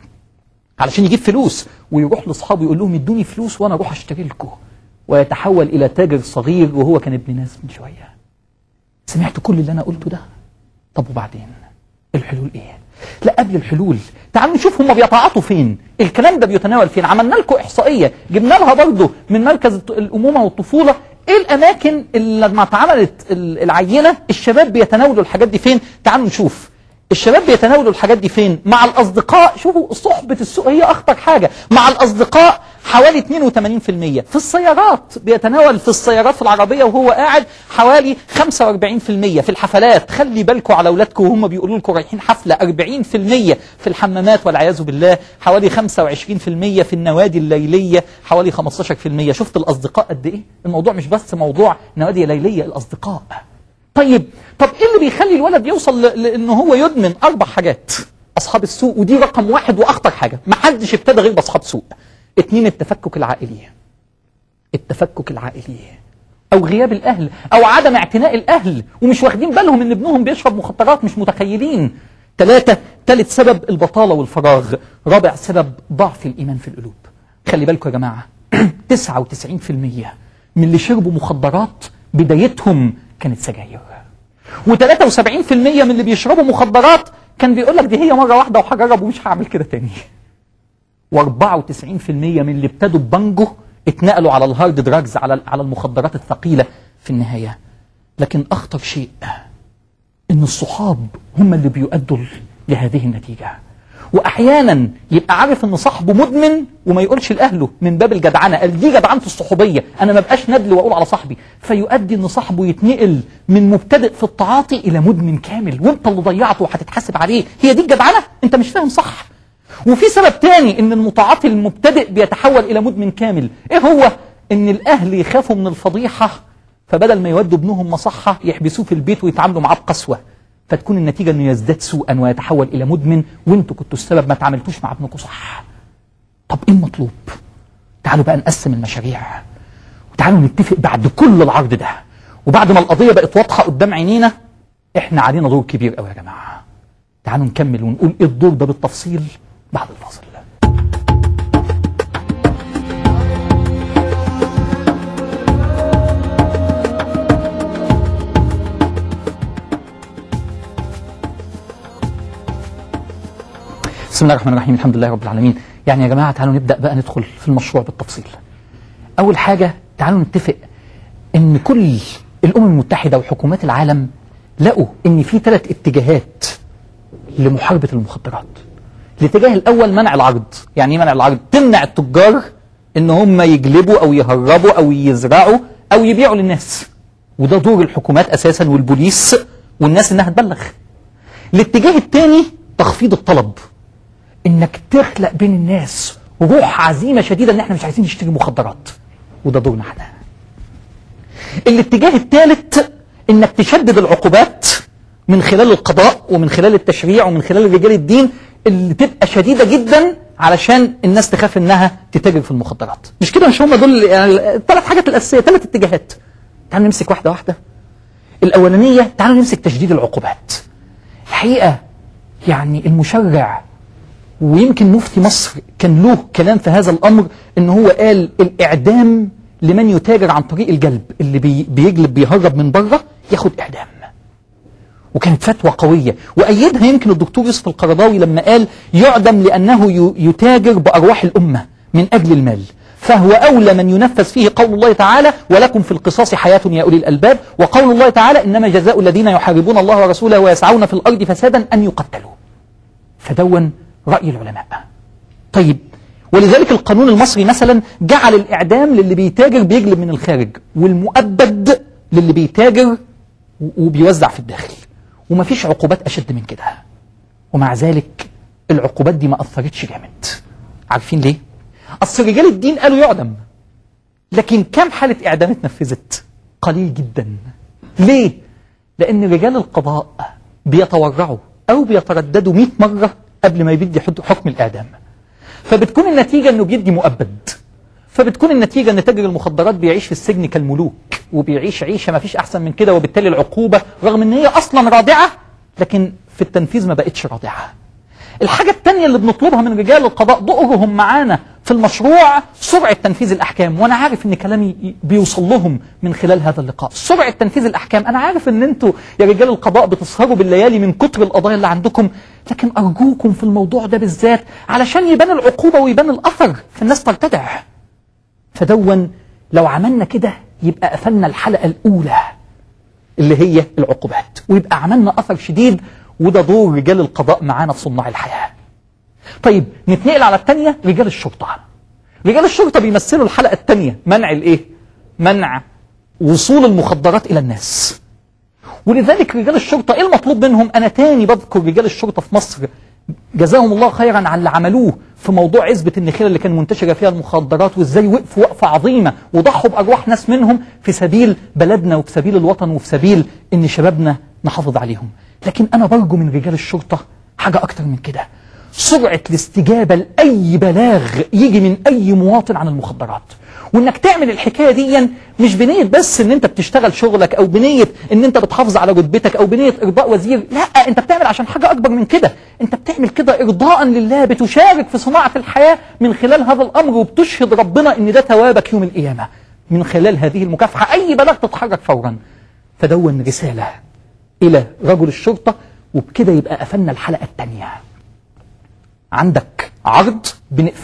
علشان يجيب فلوس، ويروح لاصحابه يقول لهم ادوني فلوس وانا اروح اشتري لكم، ويتحول الى تاجر صغير وهو كان ابن ناس من شوية. سمعت كل اللي انا قلته ده؟ طب وبعدين الحلول ايه؟ لا قبل الحلول تعالوا نشوف هم بيتعاطوا فين، الكلام ده بيتناول فين. عملنا لكم احصائيه جبنا لها برضه من مركز الامومه والطفوله، ايه الاماكن اللي لما اتعملت العينه الشباب بيتناولوا الحاجات دي فين. تعالوا نشوف الشباب بيتناولوا الحاجات دي فين. مع الاصدقاء، شوفوا صحبه السوء هي اخطر حاجه. مع الاصدقاء حوالي 82%. في السيارات بيتناول في السيارات في العربيه وهو قاعد حوالي 45%. في الحفلات خلي بالكم على اولادكم وهم بيقولوا لكم رايحين حفله 40%. في الحمامات والعياذ بالله حوالي 25%. في النوادي الليليه حوالي 15%. شفت الاصدقاء قد ايه؟ الموضوع مش بس موضوع نوادي ليليه، الاصدقاء. طيب ايه اللي بيخلي الولد يوصل لانه هو يدمن؟ 4 حاجات. اصحاب السوء، ودي رقم 1 واخطر حاجه، ما حدش ابتدى غير باصحاب سوء. 2 التفكك العائلي، التفكك العائلي او غياب الاهل او عدم اعتناء الاهل ومش واخدين بالهم ان ابنهم بيشرب مخدرات، مش متخيلين. 3 ثالث سبب البطاله والفراغ. 4 سبب ضعف الايمان في القلوب. خلي بالكم يا جماعه 99% من اللي شربوا مخدرات بدايتهم كانت سجاير، و73% من اللي بيشربوا مخدرات كان بيقول لك دي هي مره واحده وهجرب ومش هعمل كده تاني، و94% من اللي ابتدوا ببانجو اتنقلوا على الهارد دراجز، على المخدرات الثقيلة في النهاية. لكن أخطر شيء إن الصحاب هم اللي بيؤدوا لهذه النتيجة. وأحيانا يبقى عارف إن صاحبه مدمن وما يقولش لأهله من باب الجدعنة، قال دي جدعنة الصحوبية، أنا ما بقاش ندل وأقول على صاحبي، فيؤدي إن صاحبه يتنقل من مبتدئ في التعاطي إلى مدمن كامل، وأنت اللي ضيعته وهتتحاسب عليه. هي دي الجدعنة؟ أنت مش فاهم صح. وفي سبب تاني إن المتعاطي المبتدئ بيتحول إلى مدمن كامل، إيه هو؟ إن الأهل يخافوا من الفضيحة، فبدل ما يودوا ابنهم مصحة يحبسوه في البيت ويتعاملوا معاه بقسوة، فتكون النتيجة انه يزداد سوءا ويتحول الى مدمن، وانتوا كنتوا السبب، ما تعاملتوش مع ابنكم صح. طب ايه المطلوب؟ تعالوا بقى نقسم المشاريع، وتعالوا نتفق بعد كل العرض ده، وبعد ما القضية بقت واضحة قدام عينينا، احنا علينا دور كبير قوي يا جماعة. تعالوا نكمل ونقول ايه الدور ده بالتفصيل بعد الفاصل. بسم الله الرحمن الرحيم، الحمد لله رب العالمين. يعني يا جماعة تعالوا نبدأ بقى ندخل في المشروع بالتفصيل. أول حاجة تعالوا نتفق إن كل الأمم المتحدة وحكومات العالم لقوا إن في 3 اتجاهات لمحاربة المخدرات. الاتجاه الأول منع العرض. يعني إيه منع العرض؟ تمنع التجار إن هم يجلبوا أو يهربوا أو يزرعوا أو يبيعوا للناس، وده دور الحكومات أساسا والبوليس والناس إنها تبلغ. الاتجاه الثاني تخفيض الطلب، انك تخلق بين الناس روح عزيمة شديدة ان احنا مش عايزين نشتري مخدرات، وده دورنا احنا. الاتجاه الثالث انك تشدد العقوبات من خلال القضاء ومن خلال التشريع ومن خلال رجال الدين اللي تبقى شديدة جدا علشان الناس تخاف انها تتاجر في المخدرات. مش كده؟ مش هم دول يعني 3 حاجات الاساسية، 3 اتجاهات. تعالوا نمسك واحدة واحدة. الاولانية تعالوا نمسك تشديد العقوبات. الحقيقة يعني المشرع ويمكن مفتي مصر كان له كلام في هذا الأمر، إن هو قال الإعدام لمن يتاجر عن طريق الجلب، اللي بيجلب بيهرب من بره ياخد إعدام. وكانت فتوى قوية، وأيدها يمكن الدكتور يوسف القرضاوي لما قال يعدم لأنه يتاجر بأرواح الأمة من أجل المال، فهو أولى من ينفذ فيه قول الله تعالى ولكم في القصاص حياة يا أولي الألباب، وقول الله تعالى إنما جزاء الذين يحاربون الله ورسوله ويسعون في الأرض فسادا أن يقتلوا. فدون رأي العلماء. طيب، ولذلك القانون المصري مثلا جعل الإعدام للي بيتاجر بيجلب من الخارج، والمؤبد للي بيتاجر وبيوزع في الداخل، ومفيش عقوبات أشد من كده. ومع ذلك العقوبات دي ما أثرتش جامد. عارفين ليه؟ أصل رجال الدين قالوا يعدم، لكن كم حالة إعدام اتنفذت؟ قليل جدا. ليه؟ لأن رجال القضاء بيتورعوا أو بيترددوا 100 مرة قبل ما يبدي حكم الإعدام، فبتكون النتيجة أنه بيدي مؤبد، فبتكون النتيجة أن تاجر المخدرات بيعيش في السجن كالملوك، وبيعيش عيشة ما فيش أحسن من كده، وبالتالي العقوبة رغم أن هي أصلا رادعة لكن في التنفيذ ما بقتش رادعة. الحاجة الثانية اللي بنطلبها من رجال القضاء دورهم معانا في المشروع سرعة تنفيذ الأحكام، وأنا عارف أن كلامي بيوصل لهم من خلال هذا اللقاء. سرعة تنفيذ الأحكام، أنا عارف أن أنتوا يا رجال القضاء بتسهروا بالليالي من كتر القضايا اللي عندكم، لكن أرجوكم في الموضوع ده بالذات علشان يبان العقوبة ويبان الأثر فالناس ترتدع. فدون لو عملنا كده يبقى قفلنا الحلقة الأولى اللي هي العقوبات، ويبقى عملنا أثر شديد، وده دور رجال القضاء معانا في صناع الحياة. طيب نتنقل على الثانية، رجال الشرطة. رجال الشرطة بيمثلوا الحلقة الثانية، منع الإيه؟ منع وصول المخدرات إلى الناس. ولذلك رجال الشرطة إيه المطلوب منهم؟ أنا تاني بذكر رجال الشرطة في مصر جزاهم الله خيرا على اللي عملوه في موضوع عزبة النخيل اللي كان منتشرة فيها المخدرات، وإزاي وقفوا وقفة عظيمة وضحوا بأرواح ناس منهم في سبيل بلدنا وفي سبيل الوطن وفي سبيل إن شبابنا نحافظ عليهم. لكن أنا برجو من رجال الشرطة حاجة أكتر من كده، سرعة الاستجابة لأي بلاغ يجي من أي مواطن عن المخدرات، وإنك تعمل الحكاية دي مش بنية بس إن أنت بتشتغل شغلك، أو بنية إن أنت بتحافظ على رتبتك، أو بنية إرضاء وزير. لا، أنت بتعمل عشان حاجة أكبر من كده. أنت بتعمل كده إرضاء لله، بتشارك في صناعة الحياة من خلال هذا الأمر، وبتشهد ربنا إن ده ثوابك يوم القيامة من خلال هذه المكافحة. أي بلاغ تتحرك فورا. فدون رسالة إلى رجل الشرطة، وبكده يبقى قفلنا الحلقة الثانية. عندك عرض بنقفله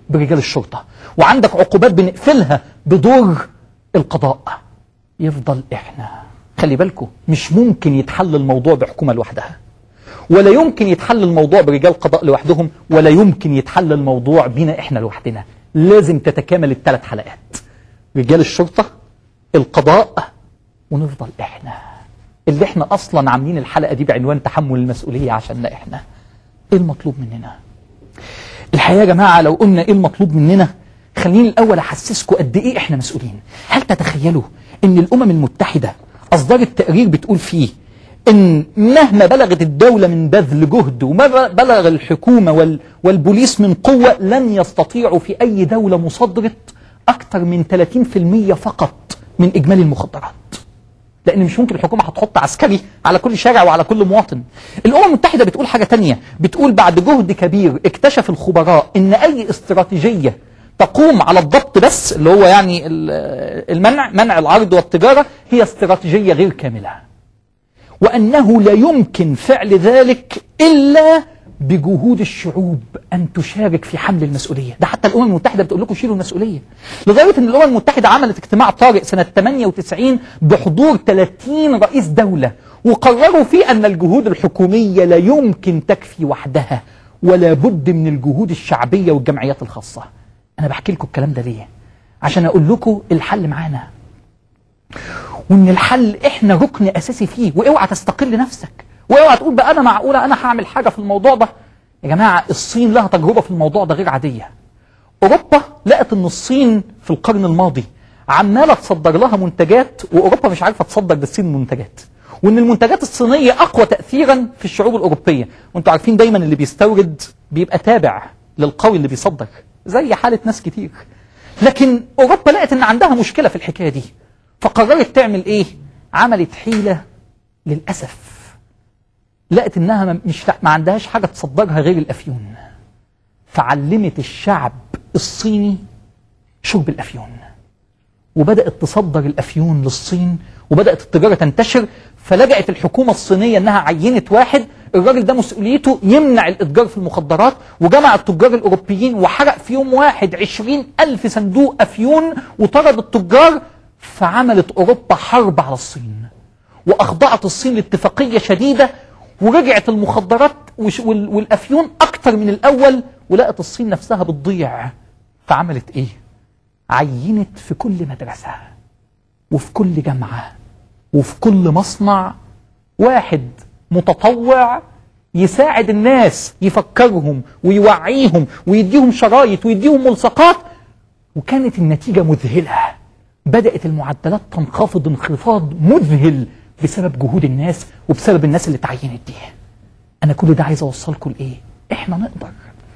برجال الشرطة، وعندك عقوبات بنقفلها بدور القضاء. يفضل احنا. خلي بالكم، مش ممكن يتحل الموضوع بحكومة لوحدها، ولا يمكن يتحل الموضوع برجال قضاء لوحدهم، ولا يمكن يتحل الموضوع بينا احنا لوحدنا. لازم تتكامل الثلاث حلقات: رجال الشرطة، القضاء، ونفضل احنا اللي احنا اصلا عاملين الحلقة دي بعنوان تحمل المسؤولية عشاننا احنا. ايه المطلوب مننا؟ الحقيقة يا جماعة لو قلنا ايه المطلوب مننا، خليني الاول احسسكم قد ايه احنا مسؤولين. هل تتخيلوا ان الامم المتحدة اصدرت تقرير بتقول فيه ان مهما بلغت الدولة من بذل جهد وما بلغ الحكومة والبوليس من قوة، لن يستطيعوا في اي دولة مصادرة اكتر من 30% فقط من اجمالي المخدرات، لان مش ممكن الحكومة هتحط عسكري على كل شارع وعلى كل مواطن. الامم المتحدة بتقول حاجة تانية، بتقول بعد جهد كبير اكتشف الخبراء ان اي استراتيجية تقوم على الضبط بس، اللي هو يعني منع العرض والتجارة، هي استراتيجية غير كاملة، وأنه لا يمكن فعل ذلك إلا بجهود الشعوب أن تشارك في حمل المسؤولية. ده حتى الأمم المتحدة بتقول لكم شيلوا المسؤولية، لدرجة أن الأمم المتحدة عملت اجتماع طارئ سنة 98 بحضور 30 رئيس دولة، وقرروا فيه أن الجهود الحكومية لا يمكن تكفي وحدها، ولا بد من الجهود الشعبية والجمعيات الخاصة. أنا بحكي لكم الكلام ده ليه؟ عشان أقول لكم الحل معانا، وإن الحل إحنا ركن أساسي فيه. وإوعى تستقل نفسك، وإوعى تقول بقى أنا معقولة أنا هعمل حاجة في الموضوع ده. يا جماعة الصين لها تجربة في الموضوع ده غير عادية. أوروبا لقت إن الصين في القرن الماضي عمالة تصدر لها منتجات، وأوروبا مش عارفة تصدر للصين منتجات، وإن المنتجات الصينية أقوى تأثيرا في الشعوب الأوروبية. وأنتوا عارفين دايما اللي بيستورد بيبقى تابع للقوي اللي بيصدر، زي حالة ناس كتير. لكن أوروبا لقت إن عندها مشكلة في الحكاية دي، فقررت تعمل إيه؟ عملت حيلة للأسف. لقت إنها ما عندهاش حاجة تصدرها غير الأفيون، فعلمت الشعب الصيني شرب الأفيون، وبدأت تصدر الأفيون للصين، وبدأت التجارة تنتشر. فلجأت الحكومة الصينية إنها عينت واحد الراجل ده مسؤوليته يمنع الإتجار في المخدرات، وجمع التجار الأوروبيين وحرق في يوم واحد 20,000 صندوق أفيون وطرد التجار. فعملت أوروبا حرب على الصين، وأخضعت الصين لاتفاقية شديدة، ورجعت المخدرات والأفيون أكتر من الأول، ولقت الصين نفسها بتضيع. فعملت إيه؟ عينت في كل مدرسة وفي كل جامعة وفي كل مصنع واحد متطوع يساعد الناس، يفكرهم ويوعيهم ويديهم شرايط ويديهم ملصقات. وكانت النتيجة مذهلة، بدأت المعدلات تنخفض انخفاض مذهل بسبب جهود الناس وبسبب الناس اللي تعينت دي. أنا كل ده عايز أوصلكم لإيه؟ إحنا نقدر.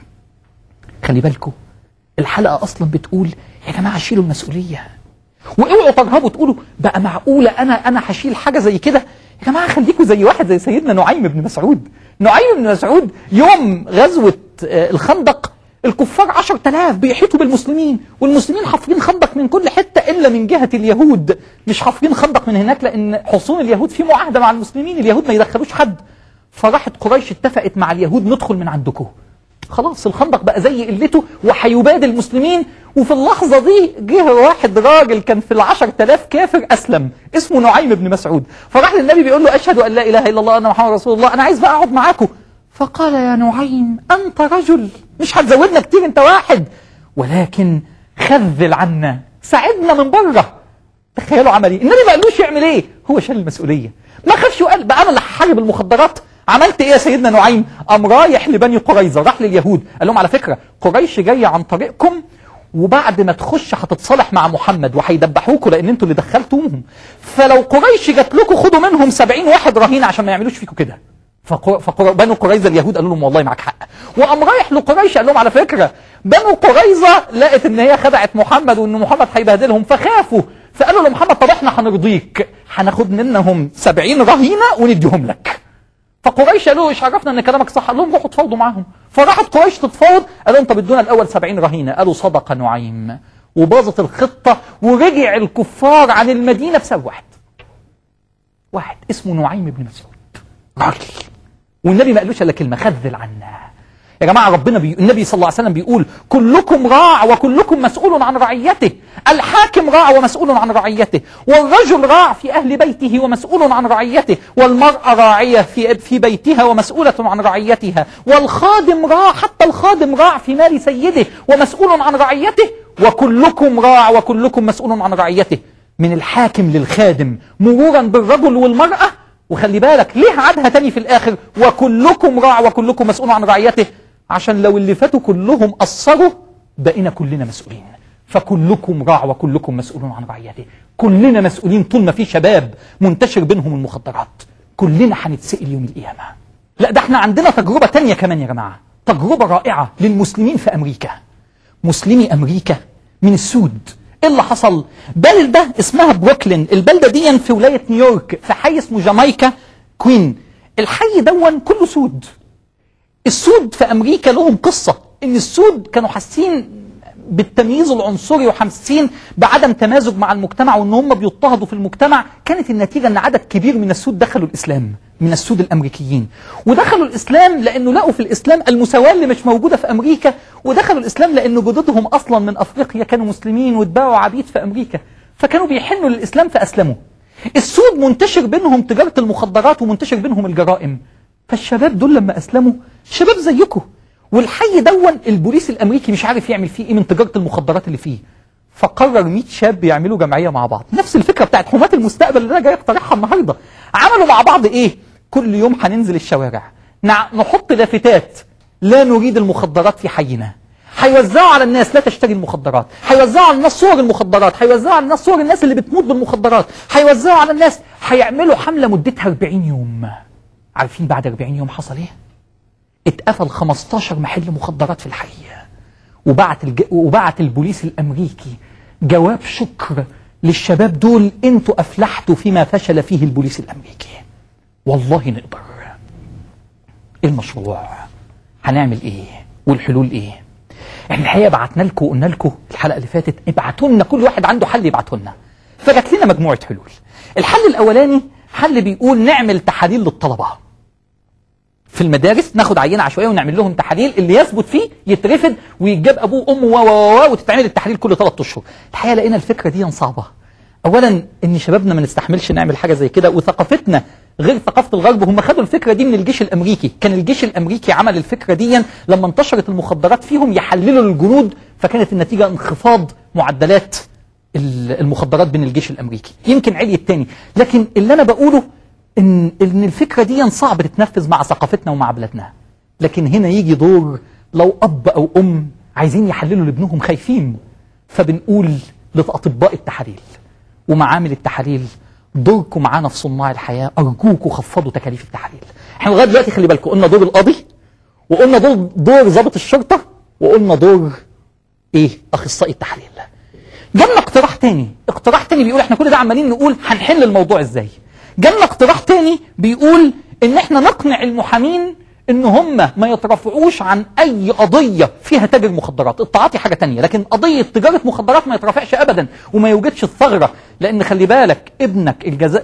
خلي بالكم الحلقة أصلا بتقول يا جماعة شيلوا المسؤولية، واوعوا ترهبوا تقولوا بقى معقولة أنا هشيل حاجة زي كده. يا جماعة خليكوا زي واحد زي سيدنا نعيم بن مسعود. نعيم بن مسعود يوم غزوة الخندق الكفار 10,000 بيحيطوا بالمسلمين، والمسلمين حافرين خندق من كل حتة إلا من جهة اليهود، مش حافرين خندق من هناك لأن حصون اليهود في معاهدة مع المسلمين، اليهود ما يدخلوش حد. فراحت قريش اتفقت مع اليهود ندخل من عندكم، خلاص الخندق بقى زي قلته وهيباد المسلمين. وفي اللحظة دي جه واحد راجل كان في 10,000 كافر أسلم اسمه نعيم بن مسعود، فراح للنبي بيقول له أشهد أن لا إله إلا الله أن محمد رسول الله، أنا عايز بقى أقعد معاكم. فقال يا نعيم أنت رجل، مش هتزودنا كتير أنت واحد، ولكن خذل عنا، ساعدنا من بره. تخيلوا عمل ايه؟ النبي ما قالوش يعمل ايه، هو شال المسؤولية، ما خافش وقال بقى أنا اللي هحارب المخدرات. عملت ايه يا سيدنا نعيم؟ قام رايح لبني قريظة، راح لليهود قال لهم على فكرة قريش جاية عن طريقكم، وبعد ما تخش هتتصالح مع محمد وهيدبحوكوا لان انتوا اللي دخلتوهم، فلو قريش جات لكم خدوا منهم 70 واحد رهين عشان ما يعملوش فيكم كده. فبنو قريظة اليهود قالوا لهم والله معاك حق. وقام رايح لقريش قال لهم على فكرة بنو قريظة لقت ان هي خدعت محمد وان محمد هيبهدلهم فخافوا، فقالوا لمحمد طب احنا هنرضيك، هناخد منهم 70 رهينة ونديهم لك. فقريش قالوا ايش عرفنا ان كلامك صح؟ قال لهم روحوا تفاوضوا معاهم. فراحت قريش تتفاوض، قال لهم طب ادونا الاول 70 رهينه، قالوا صدق نعيم، وباظت الخطه ورجع الكفار عن المدينه بسبب واحد اسمه نعيم بن مسعود راجل. والنبي ما قالوش الا كلمه خذل عنا. يا جماعه ربنا النبي صلى الله عليه وسلم بيقول كلكم راع وكلكم مسؤول عن رعيته. الحاكم راع ومسؤول عن رعيته، والرجل راع في أهل بيته ومسؤول عن رعيته، والمرأة راعية في بيتها ومسؤولة عن رعيتها، والخادم راع، حتى الخادم راع في مال سيده ومسؤول عن رعيته، وكلكم راع وكلكم مسؤول عن رعيته. من الحاكم للخادم مرورا بالرجل والمرأة. وخلي بالك ليه عادها تاني في الآخر وكلكم راع وكلكم مسؤول عن رعيته؟ عشان لو اللي فاتوا كلهم قصروا بقينا كلنا مسؤولين. فكلكم راع وكلكم مسؤول عن رعيته. كلنا مسؤولين طول ما في شباب منتشر بينهم المخدرات، كلنا هنتسأل يوم القيامة. لا ده احنا عندنا تجربة تانية كمان يا جماعة، تجربة رائعة للمسلمين في أمريكا. مسلمي أمريكا من السود. ايه اللي حصل؟ بلدة اسمها بروكلين، البلدة دي في ولاية نيويورك في حي اسمه جامايكا كوين. الحي دون كله سود. السود في أمريكا لهم قصة، إن السود كانوا حاسين بالتمييز العنصري وحاسين بعدم تمازج مع المجتمع وإن هم بيضطهدوا في المجتمع. كانت النتيجة إن عدد كبير من السود دخلوا الإسلام، من السود الأمريكيين، ودخلوا الإسلام لأنه لقوا في الإسلام المساواة اللي مش موجودة في أمريكا، ودخلوا الإسلام لأن جدودهم أصلا من أفريقيا كانوا مسلمين واتباعوا عبيد في أمريكا، فكانوا بيحنوا للإسلام فأسلموا. السود منتشر بينهم تجارة المخدرات ومنتشر بينهم الجرائم. فالشباب دول لما أسلموا شباب زيكم، والحي دون البوليس الأمريكي مش عارف يعمل فيه إيه من تجارة المخدرات اللي فيه، فقرر 100 شاب يعملوا جمعية مع بعض. نفس الفكرة بتاعت حماة المستقبل اللي أنا جاي أقترحها النهاردة. عملوا مع بعض إيه؟ كل يوم هننزل الشوارع نحط لافتات لا نريد المخدرات في حينا، هيوزعوا على الناس لا تشتري المخدرات، هيوزعوا على الناس صور المخدرات، هيوزعوا على الناس صور الناس اللي بتموت بالمخدرات، هيوزعوا على الناس، هيعملوا حملة مدتها 40 يوم. عارفين بعد 40 يوم حصل ايه؟ اتقفل 15 محل مخدرات في الحي، وبعت البوليس الامريكي جواب شكر للشباب دول، انتوا افلحتوا فيما فشل فيه البوليس الامريكي. والله نقدر. ايه المشروع؟ هنعمل ايه؟ والحلول ايه؟ احنا الحقيقه بعتنا لكم وقلنا لكم الحلقه اللي فاتت ابعتوا لنا، كل واحد عنده حل يبعته لنا. فجات لنا مجموعه حلول. الحل الاولاني حل بيقول نعمل تحاليل للطلبه في المدارس، ناخد عينه عشوائيه ونعمل لهم تحاليل، اللي يثبت فيه يترفد ويتجاب ابوه وامه وتتعمل التحاليل كل 3 اشهر. الحقيقه لقينا الفكره دي صعبه. اولا ان شبابنا ما نستحملش نعمل حاجه زي كده، وثقافتنا غير ثقافه الغرب. هم خدوا الفكره دي من الجيش الامريكي، كان الجيش الامريكي عمل الفكره دي لما انتشرت المخدرات فيهم يحللوا الجنود، فكانت النتيجه انخفاض معدلات المخدرات بين الجيش الامريكي. يمكن عليت تاني، لكن اللي انا بقوله ان الفكره دي صعب تتنفذ مع ثقافتنا ومع بلادنا. لكن هنا يجي دور لو اب او ام عايزين يحللوا لابنهم خايفين، فبنقول لاطباء التحاليل ومعامل التحاليل دوركم معانا في صناع الحياه، ارجوكم خفضوا تكاليف التحاليل. احنا لغايه دلوقتي خلي بالكم قلنا دور القاضي، وقلنا دور ضابط الشرطه، وقلنا دور ايه؟ اخصائي التحاليل. جالنا اقتراح تاني بيقول احنا كل ده عمالين نقول هنحل الموضوع ازاي. جالنا اقتراح تاني بيقول ان احنا نقنع المحامين ان هم ما يترافعوش عن اي قضيه فيها تاجر مخدرات. التعاطي حاجه تانية، لكن قضيه تجاره مخدرات ما يترافعش ابدا وما يوجدش الثغره، لان خلي بالك ابنك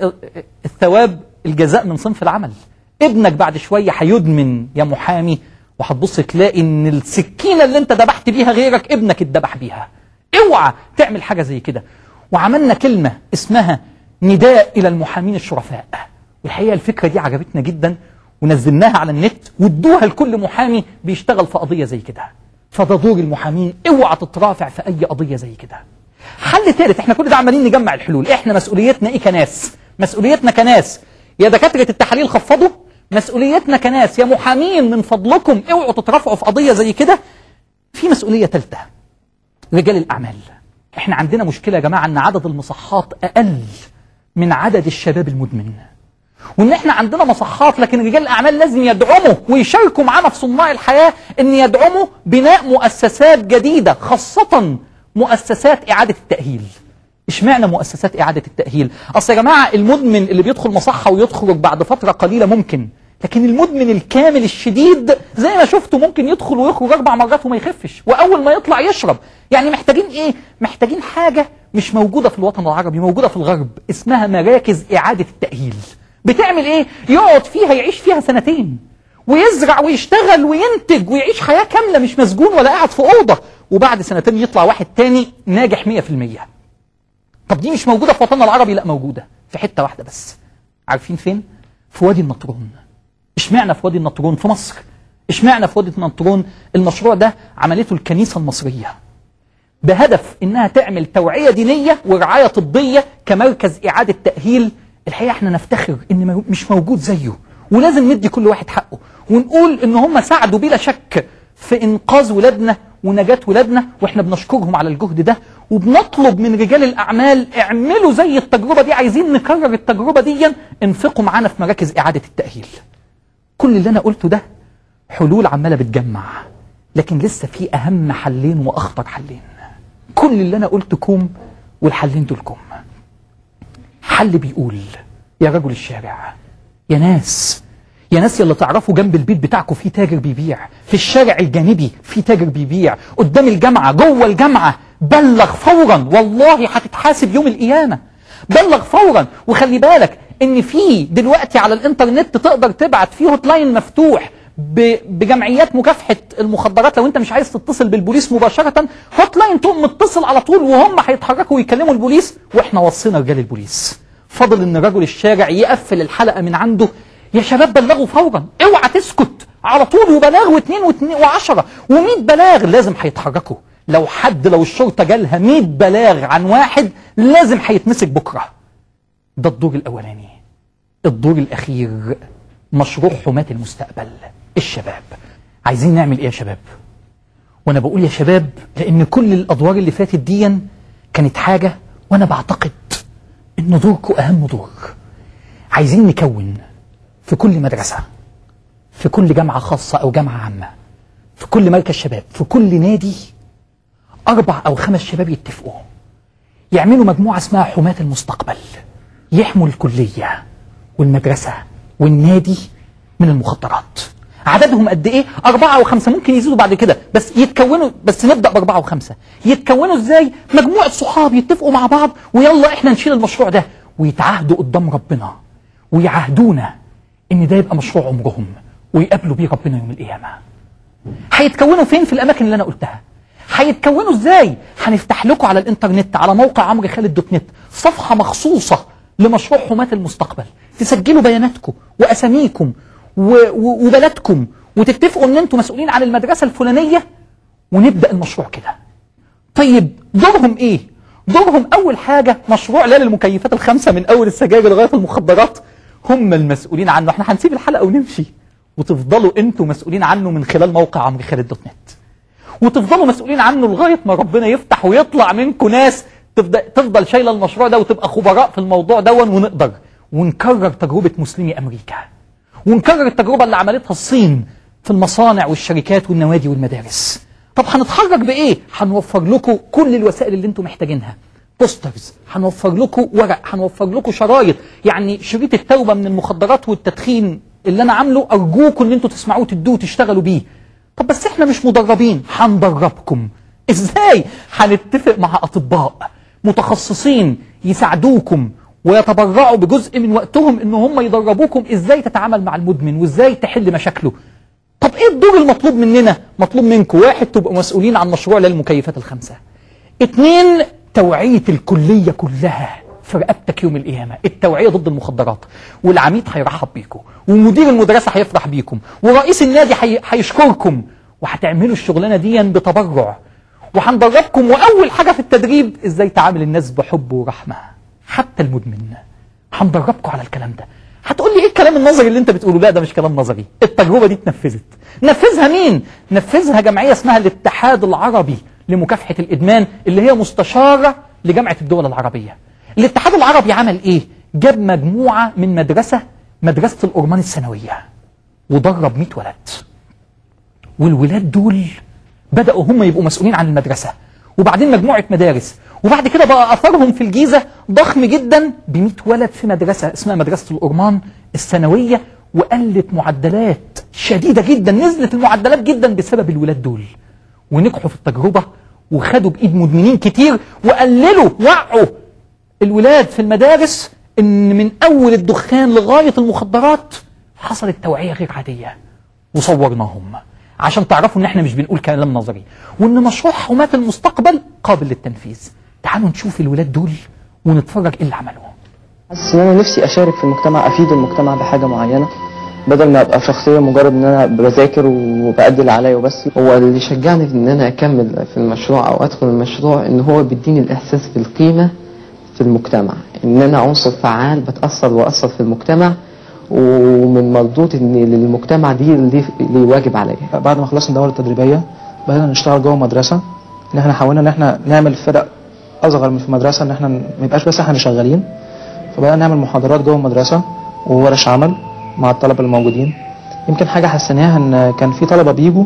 الجزاء من صنف العمل. ابنك بعد شويه هيدمن يا محامي، وهتبص تلاقي ان السكينه اللي انت ذبحت بيها غيرك ابنك اتذبح بيها. اوعى تعمل حاجه زي كده. وعملنا كلمه اسمها نداء الى المحامين الشرفاء، والحقيقه الفكره دي عجبتنا جدا ونزلناها على النت وادوها لكل محامي بيشتغل في قضيه زي كده. فده دور المحامين، اوعى تترافع في اي قضيه زي كده. حل ثالث، احنا كل ده عمالين نجمع الحلول. احنا مسؤوليتنا ايه كناس؟ مسؤوليتنا كناس يا دكاتره التحاليل خفضوا، مسؤوليتنا كناس يا محامين من فضلكم اوعوا تترافعوا في قضيه زي كده. في مسؤوليه ثالثه، رجال الاعمال. احنا عندنا مشكله يا جماعه ان عدد المصحات اقل من عدد الشباب المدمن، وان احنا عندنا مصحات لكن رجال الاعمال لازم يدعموا ويشاركوا معانا في صناع الحياه، ان يدعموا بناء مؤسسات جديده، خاصه مؤسسات اعاده التاهيل. اشمعنى مؤسسات اعاده التاهيل؟ اصل يا جماعه المدمن اللي بيدخل مصحه ويخرج بعد فتره قليله ممكن، لكن المدمن الكامل الشديد زي ما شفتوا ممكن يدخل ويخرج 4 مرات وما يخفش، واول ما يطلع يشرب. يعني محتاجين ايه؟ محتاجين حاجه مش موجوده في الوطن العربي، موجوده في الغرب، اسمها مراكز اعاده التاهيل. بتعمل ايه؟ يقعد فيها يعيش فيها 2 سنين ويزرع ويشتغل وينتج ويعيش حياه كامله، مش مسجون ولا قاعد في اوضه، وبعد سنتين يطلع واحد تاني ناجح 100%. طب دي مش موجودة في وطننا العربي؟ لا موجودة في حتة واحدة بس. عارفين فين؟ في وادي النطرون. اشمعنى في وادي النطرون في مصر؟ اشمعنى في وادي النطرون؟ المشروع ده عملته الكنيسة المصرية بهدف انها تعمل توعية دينية ورعاية طبية كمركز اعادة تأهيل. الحقيقة احنا نفتخر ان مش موجود زيه، ولازم ندي كل واحد حقه ونقول ان هم ساعدوا بلا شك في انقاذ ولادنا ونجاة ولادنا، واحنا بنشكرهم على الجهد ده، وبنطلب من رجال الاعمال اعملوا زي التجربة دي، عايزين نكرر التجربة دي، انفقوا معانا في مراكز اعادة التأهيل. كل اللي انا قلته ده حلول عمالة بتجمع، لكن لسه في اهم حلين واخطر حلين. كل اللي انا قلته كوم والحلين دول كوم. حل بيقول يا رجل الشارع، يا ناس يلا تعرفوا جنب البيت بتاعكم في تاجر بيبيع، في الشارع الجانبي في تاجر بيبيع، قدام الجامعة، جوه الجامعة، بلغ فورا، والله هتتحاسب يوم القيامة. بلغ فورا. وخلي بالك ان في دلوقتي على الانترنت تقدر تبعت فيه هوت لاين مفتوح بجمعيات مكافحة المخدرات. لو انت مش عايز تتصل بالبوليس مباشرة، هوت لاين تقوم متصل على طول وهم هيتحركوا ويكلموا البوليس، واحنا وصينا رجال البوليس. فضل ان رجل الشارع يقفل الحلقة من عنده. يا شباب بلغوا فورا، اوعى تسكت، على طول، وبلاغ واثنين و10 و100 بلاغ لازم هيتحركوا. لو الشرطة جالها 100 بلاغ عن واحد لازم هيتمسك بكرة. ده الدور الاولاني. الدور الاخير مشروع حماة المستقبل، الشباب. عايزين نعمل ايه يا شباب؟ وانا بقول يا شباب لان كل الادوار اللي فاتت دي كانت حاجة، وانا بعتقد ان دوركم اهم دور. عايزين نكون في كل مدرسة، في كل جامعة خاصة او جامعة عامة، في كل مركز شباب، في كل نادي 4 أو 5 شباب يتفقوا يعملوا مجموعة اسمها حماة المستقبل، يحموا الكلية والمدرسة والنادي من المخدرات. عددهم قد ايه؟ 4 أو 5، ممكن يزيدوا بعد كده، بس يتكونوا، بس نبدأ ب4 أو 5. يتكونوا ازاي؟ مجموعة صحاب يتفقوا مع بعض ويلا احنا نشيل المشروع ده، ويتعاهدوا قدام ربنا ويعاهدونا ان ده يبقى مشروع عمرهم ويقابلوا بيه ربنا يوم القيامة. هيتكونوا فين؟ في الأماكن اللي أنا قلتها. هيتكونوا ازاي؟ هنفتح لكم على الانترنت على موقع عمرو خالد دوت نت صفحة مخصوصة لمشروع حماة المستقبل، تسجلوا بياناتكم واساميكم وبلدكم وتتفقوا ان انتم مسؤولين عن المدرسة الفلانية، ونبدأ المشروع كده. طيب دورهم ايه؟ دورهم اول حاجة مشروع لا للمكيفات ال5 من اول السجاير لغاية المخدرات، هم المسؤولين عنه. احنا هنسيب الحلقة ونمشي وتفضلوا انتم مسؤولين عنه من خلال موقع عمرو خالد دوت نت، وتفضلوا مسؤولين عنه لغاية ما ربنا يفتح ويطلع منكم ناس تفضل شايلة المشروع ده وتبقى خبراء في الموضوع ده، ونقدر ونكرر تجربة مسلمي أمريكا، ونكرر التجربة اللي عملتها الصين في المصانع والشركات والنوادي والمدارس. طب هنتحرك بإيه؟ هنوفر لكم كل الوسائل اللي انتم محتاجينها، بوسترز، هنوفر لكم ورق، هنوفر لكم شرايط، يعني شريط التوبة من المخدرات والتدخين اللي أنا عامله أرجوكم ان انتم تسمعوه تدوه وتشتغلوا بيه. طب بس احنا مش مدربين، هندربكم. ازاي؟ هنتفق مع اطباء متخصصين يساعدوكم ويتبرعوا بجزء من وقتهم ان هم يدربوكم ازاي تتعامل مع المدمن وازاي تحل مشاكله. طب ايه الدور المطلوب مننا؟ مطلوب منكم 1 تبقوا مسؤولين عن مشروع للمكيفات ال5، 2 توعية الكلية كلها في رقبتك يوم القيامة، التوعية ضد المخدرات، والعميد هيرحب بيكم، ومدير المدرسة هيفرح بيكم، ورئيس النادي هيشكركم، وهتعملوا الشغلانة دي بتبرع، وهندربكم. وأول حاجة في التدريب إزاي تعامل الناس بحب ورحمة، حتى المدمن. هندربكم على الكلام ده. هتقول لي إيه الكلام النظري اللي أنت بتقوله؟ لا ده مش كلام نظري، التجربة دي اتنفذت. نفذها مين؟ نفذها جمعية اسمها الاتحاد العربي لمكافحة الإدمان، اللي هي مستشارة لجامعة الدول العربية. الاتحاد العربي عمل ايه؟ جاب مجموعة من مدرسة الأورمان الثانوية ودرب 100 ولد، والولاد دول بدأوا هم يبقوا مسؤولين عن المدرسة، وبعدين مجموعة مدارس، وبعد كده بقى أثرهم في الجيزة ضخم جدا ب100 ولد في مدرسة اسمها مدرسة الأورمان الثانوية، وقلت معدلات شديدة جدا، نزلت المعدلات جدا بسبب الولاد دول، ونجحوا في التجربة وخدوا بإيد مدمنين كتير، وعوا الولاد في المدارس ان من اول الدخان لغاية المخدرات حصلت توعية غير عادية، وصورناهم. عشان تعرفوا ان احنا مش بنقول كلام نظري، وان مشروع حماة المستقبل قابل للتنفيذ. تعالوا نشوف الولاد دول ونتفرج ايه اللي عملوه. حاسس ان انا نفسي اشارك في المجتمع، افيد المجتمع بحاجه معينه، بدل ما ابقى شخصيه مجرد ان انا بذاكر وبأدي اللي عليا وبس. هو اللي شجعني ان انا اكمل في المشروع او ادخل المشروع ان هو بيديني الاحساس بالقيمه في المجتمع، ان انا عنصر فعال بتاثر واثر في المجتمع، ومن مردود ان للمجتمع دي اللي واجب عليا. بعد ما خلصنا الدوره التدريبيه بدأنا نشتغل جوه المدرسه، ان احنا حاولنا ان احنا نعمل فرق اصغر من في المدرسه، ان احنا ما يبقاش بس احنا شغالين. فبدأنا نعمل محاضرات جوه المدرسه وورش عمل مع الطلبه الموجودين. يمكن حاجه حسيناها ان كان في طلبه بيجوا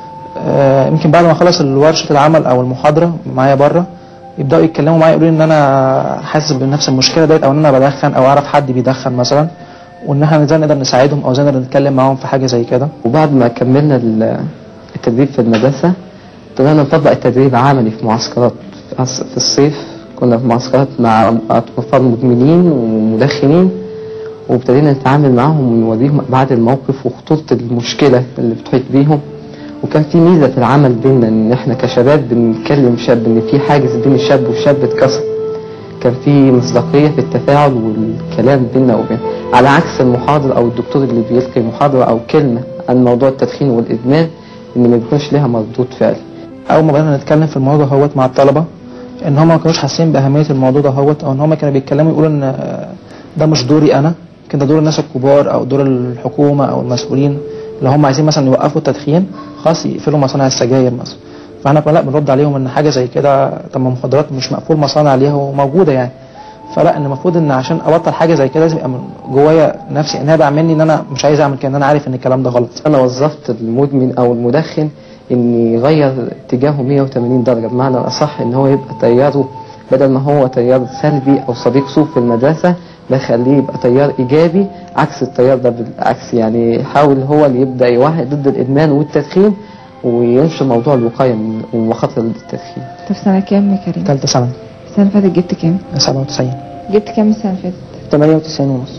يمكن بعد ما خلص ورشه العمل او المحاضره معايا بره يبداوا يتكلموا معايا يقولوا لي ان انا حاسس بنفس المشكله ديت، او ان انا بدخن او اعرف حد بيدخن مثلا، وان احنا ازاي نقدر نساعدهم او ازاي نقدر نتكلم معاهم في حاجه زي كده. وبعد ما كملنا التدريب في المدرسه طلعنا نطبق التدريب عملي في معسكرات. في الصيف كنا في معسكرات مع اطفال مدمنين ومدخنين، وابتدينا نتعامل معاهم ونوريهم ابعاد الموقف وخطوره المشكله اللي بتحيط بيهم. وكان في ميزه في العمل بيننا ان احنا كشباب بنتكلم شاب ان في حاجز بين الشاب والشاب اتكسر. كان في مصداقيه في التفاعل والكلام بيننا وبين، على عكس المحاضر او الدكتور اللي بيلقي محاضره او كلمه عن موضوع التدخين والادمان ان ما بيكونش لها مردود فعلي. اول ما بدأنا نتكلم في الموضوع هوت مع الطلبه ان هم ما كانوش حاسين باهميه الموضوع ده هوت، او ان هم كانوا بيتكلموا يقولوا ان ده مش دوري انا، كان ده دور الناس الكبار او دور الحكومه او المسؤولين اللي هم عايزين مثلا يوقفوا التدخين، خلاص يقفلوا مصانع السجاير مثلا. فاحنا كنا لا بنرد عليهم ان حاجه زي كده، طب ما المخدرات مش مقفول مصانع عليها وموجوده يعني، فلا ان المفروض ان عشان ابطل حاجه زي كده لازم يبقى جوايا نفسي انها بعملني ان انا مش عايز اعمل كده، ان انا عارف ان الكلام ده غلط. انا وظفت المدمن او المدخن ان يغير اتجاهه 180 درجه، بمعنى الاصح ان هو يبقى تياره بدل ما هو تيار سلبي او صديق سوء في المدرسه بخليه يبقى تيار ايجابي عكس التيار ده. بالعكس يعني حاول هو اللي يبدا يوعي ضد الادمان والتدخين وينشر موضوع الوقايه من مخاطر التدخين. انت في سنه كام يا كريم؟ ثالثه ثانوي. السنه اللي فاتت جبت كام؟ 97. جبت كام السنه اللي فاتت؟ 98 ونص.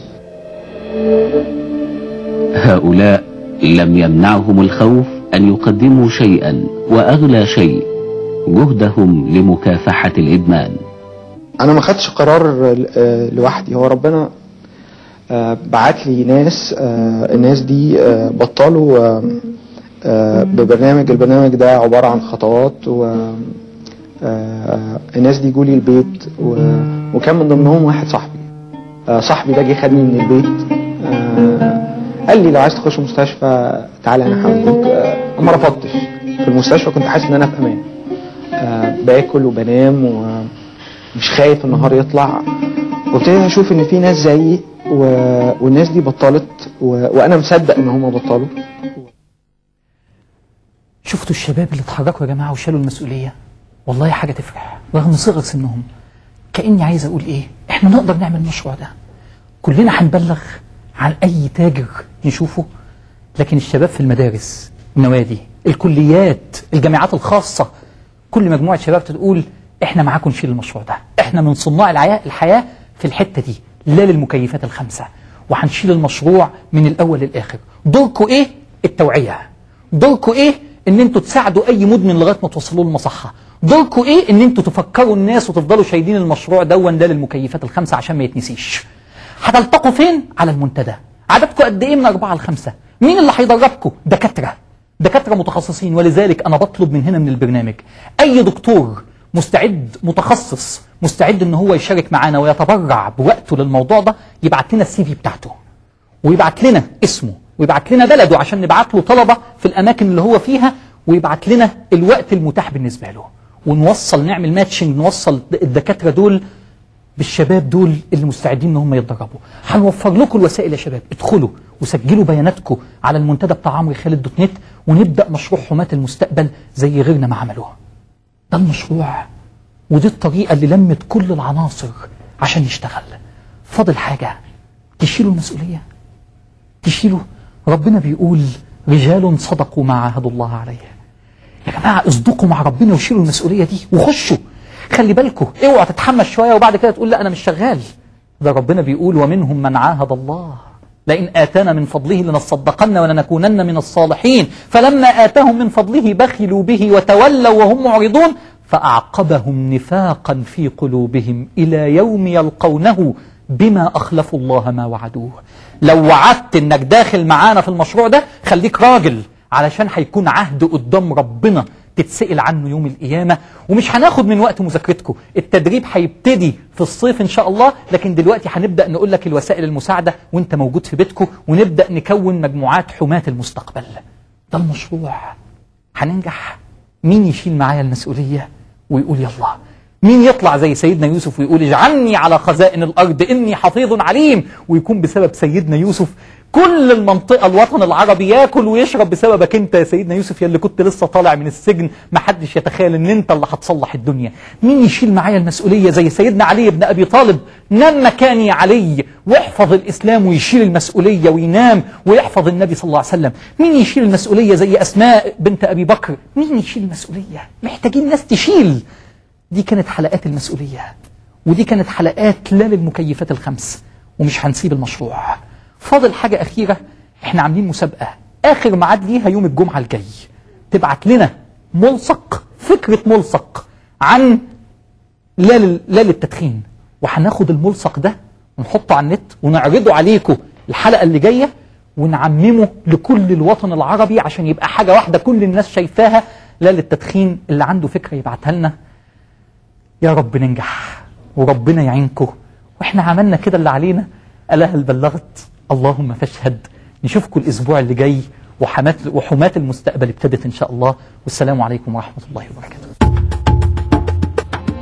هؤلاء لم يمنعهم الخوف أن يقدموا شيئا وأغلى شيء جهدهم لمكافحة الإدمان. انا ما خدتش قرار لوحدي، هو ربنا بعت لي ناس. الناس دي بطلوا ببرنامج. البرنامج ده عبارة عن خطوات، الناس دي جولي البيت وكان من ضمنهم واحد صاحبي ده جه خدني من البيت، قال لي لو عايز تخش مستشفى تعالى انا هوديك. ما رفضتش. في المستشفى كنت حاسس ان انا في امان، باكل وبنام ومش خايف النهار يطلع. وابتديت اشوف ان في ناس زيي والناس دي بطلت وانا مصدق ان هم بطلوا. شفتوا الشباب اللي اتحركوا يا جماعه وشالوا المسؤوليه؟ والله حاجه تفرح رغم صغر سنهم. كاني عايز اقول ايه، احنا نقدر نعمل المشروع ده. كلنا هنبلغ عن اي تاجر نشوفه، لكن الشباب في المدارس، النوادي، الكليات، الجامعات الخاصه، كل مجموعه شباب تقول احنا معاكم نشيل المشروع ده، احنا من صناع الحياه في الحته دي، لا للمكيفات الخمسه، وهنشيل المشروع من الاول للاخر. دوركم ايه؟ التوعيه. دوركم ايه؟ ان انتوا تساعدوا اي مدمن لغايه ما توصلوا له المصحه. دوركم ايه؟ ان انتوا تفكروا الناس وتفضلوا شايلين المشروع دون ده للمكيفات الخمسه عشان ما يتنسيش. هتلتقوا فين؟ على المنتدى. عددكم قد ايه من 4 ل5؟ مين اللي هيدربكم؟ دكاتره متخصصين. ولذلك انا بطلب من هنا من البرنامج اي دكتور مستعد متخصص مستعد ان هو يشارك معانا ويتبرع بوقته للموضوع ده يبعت لنا السي في بتاعته ويبعت لنا اسمه ويبعت لنا بلده عشان نبعت له طلبه في الاماكن اللي هو فيها، ويبعت لنا الوقت المتاح بالنسبه له، ونوصل نعمل ماتشنج، نوصل الدكاتره دول بالشباب دول اللي مستعدين ان هم يتدربوا. هنوفر لكم الوسائل يا شباب. ادخلوا وسجلوا بياناتكم على المنتدى بتاع عمرو خالد دوت نت ونبدا مشروع حماة المستقبل زي غيرنا ما عملوها. ده المشروع ودي الطريقه اللي لمت كل العناصر عشان يشتغل. فاضل حاجه، تشيلوا المسؤوليه. تشيلوا. ربنا بيقول رجال صدقوا ما عاهدوا الله عليه. يا جماعه اصدقوا مع ربنا وشيلوا المسؤوليه دي وخشوا. خلي بالكم، اوعى تتحمس شويه وبعد كده تقول لا انا مش شغال. ده ربنا بيقول ومنهم من عاهد الله لئن آتانا من فضله لنصدقن ولنكونن من الصالحين فلما آتاهم من فضله بخلوا به وتولوا وهم معرضون فأعقبهم نفاقا في قلوبهم إلى يوم يلقونه بما أخلفوا الله ما وعدوه. لو وعدت إنك داخل معانا في المشروع ده خليك راجل، علشان هيكون عهد قدام ربنا تتسئل عنه يوم القيامة. ومش هناخد من وقت مذاكرتكم، التدريب هيبتدي في الصيف إن شاء الله، لكن دلوقتي هنبدأ نقول لك الوسائل المساعدة وانت موجود في بيتكم، ونبدأ نكون مجموعات حماة المستقبل. ده المشروع، هننجح. مين يشيل معايا المسؤولية ويقول يلا؟ مين يطلع زي سيدنا يوسف ويقول اجعلني على خزائن الأرض إني حفيظ عليم، ويكون بسبب سيدنا يوسف كل المنطقة الوطن العربي ياكل ويشرب بسببك انت يا سيدنا يوسف، يا اللي كنت لسه طالع من السجن ما حدش يتخيل ان انت اللي هتصلح الدنيا. مين يشيل معايا المسؤولية زي سيدنا علي بن أبي طالب؟ نام مكاني علي واحفظ الإسلام، ويشيل المسؤولية وينام ويحفظ النبي صلى الله عليه وسلم. مين يشيل المسؤولية زي أسماء بنت أبي بكر؟ مين يشيل المسؤولية؟ محتاجين ناس تشيل. دي كانت حلقات المسؤولية، ودي كانت حلقات لا للمكيفات الخمس، ومش هنسيب المشروع. فاضل حاجة أخيرة، احنا عاملين مسابقة آخر ميعاد ليها يوم الجمعة الجاي. تبعت لنا ملصق، فكرة ملصق عن لا للتدخين، وهناخد الملصق ده ونحطه على النت ونعرضه عليكم الحلقة اللي جاية، ونعممه لكل الوطن العربي عشان يبقى حاجة واحدة كل الناس شايفاها. لا للتدخين، اللي عنده فكرة يبعتها لنا. يا رب ننجح وربنا يعينكم، واحنا عملنا كده اللي علينا. ألا هل بلغت؟ اللهم فاشهد. نشوفكم الأسبوع اللي جاي، وحماة المستقبل ابتدت إن شاء الله. والسلام عليكم ورحمة الله وبركاته.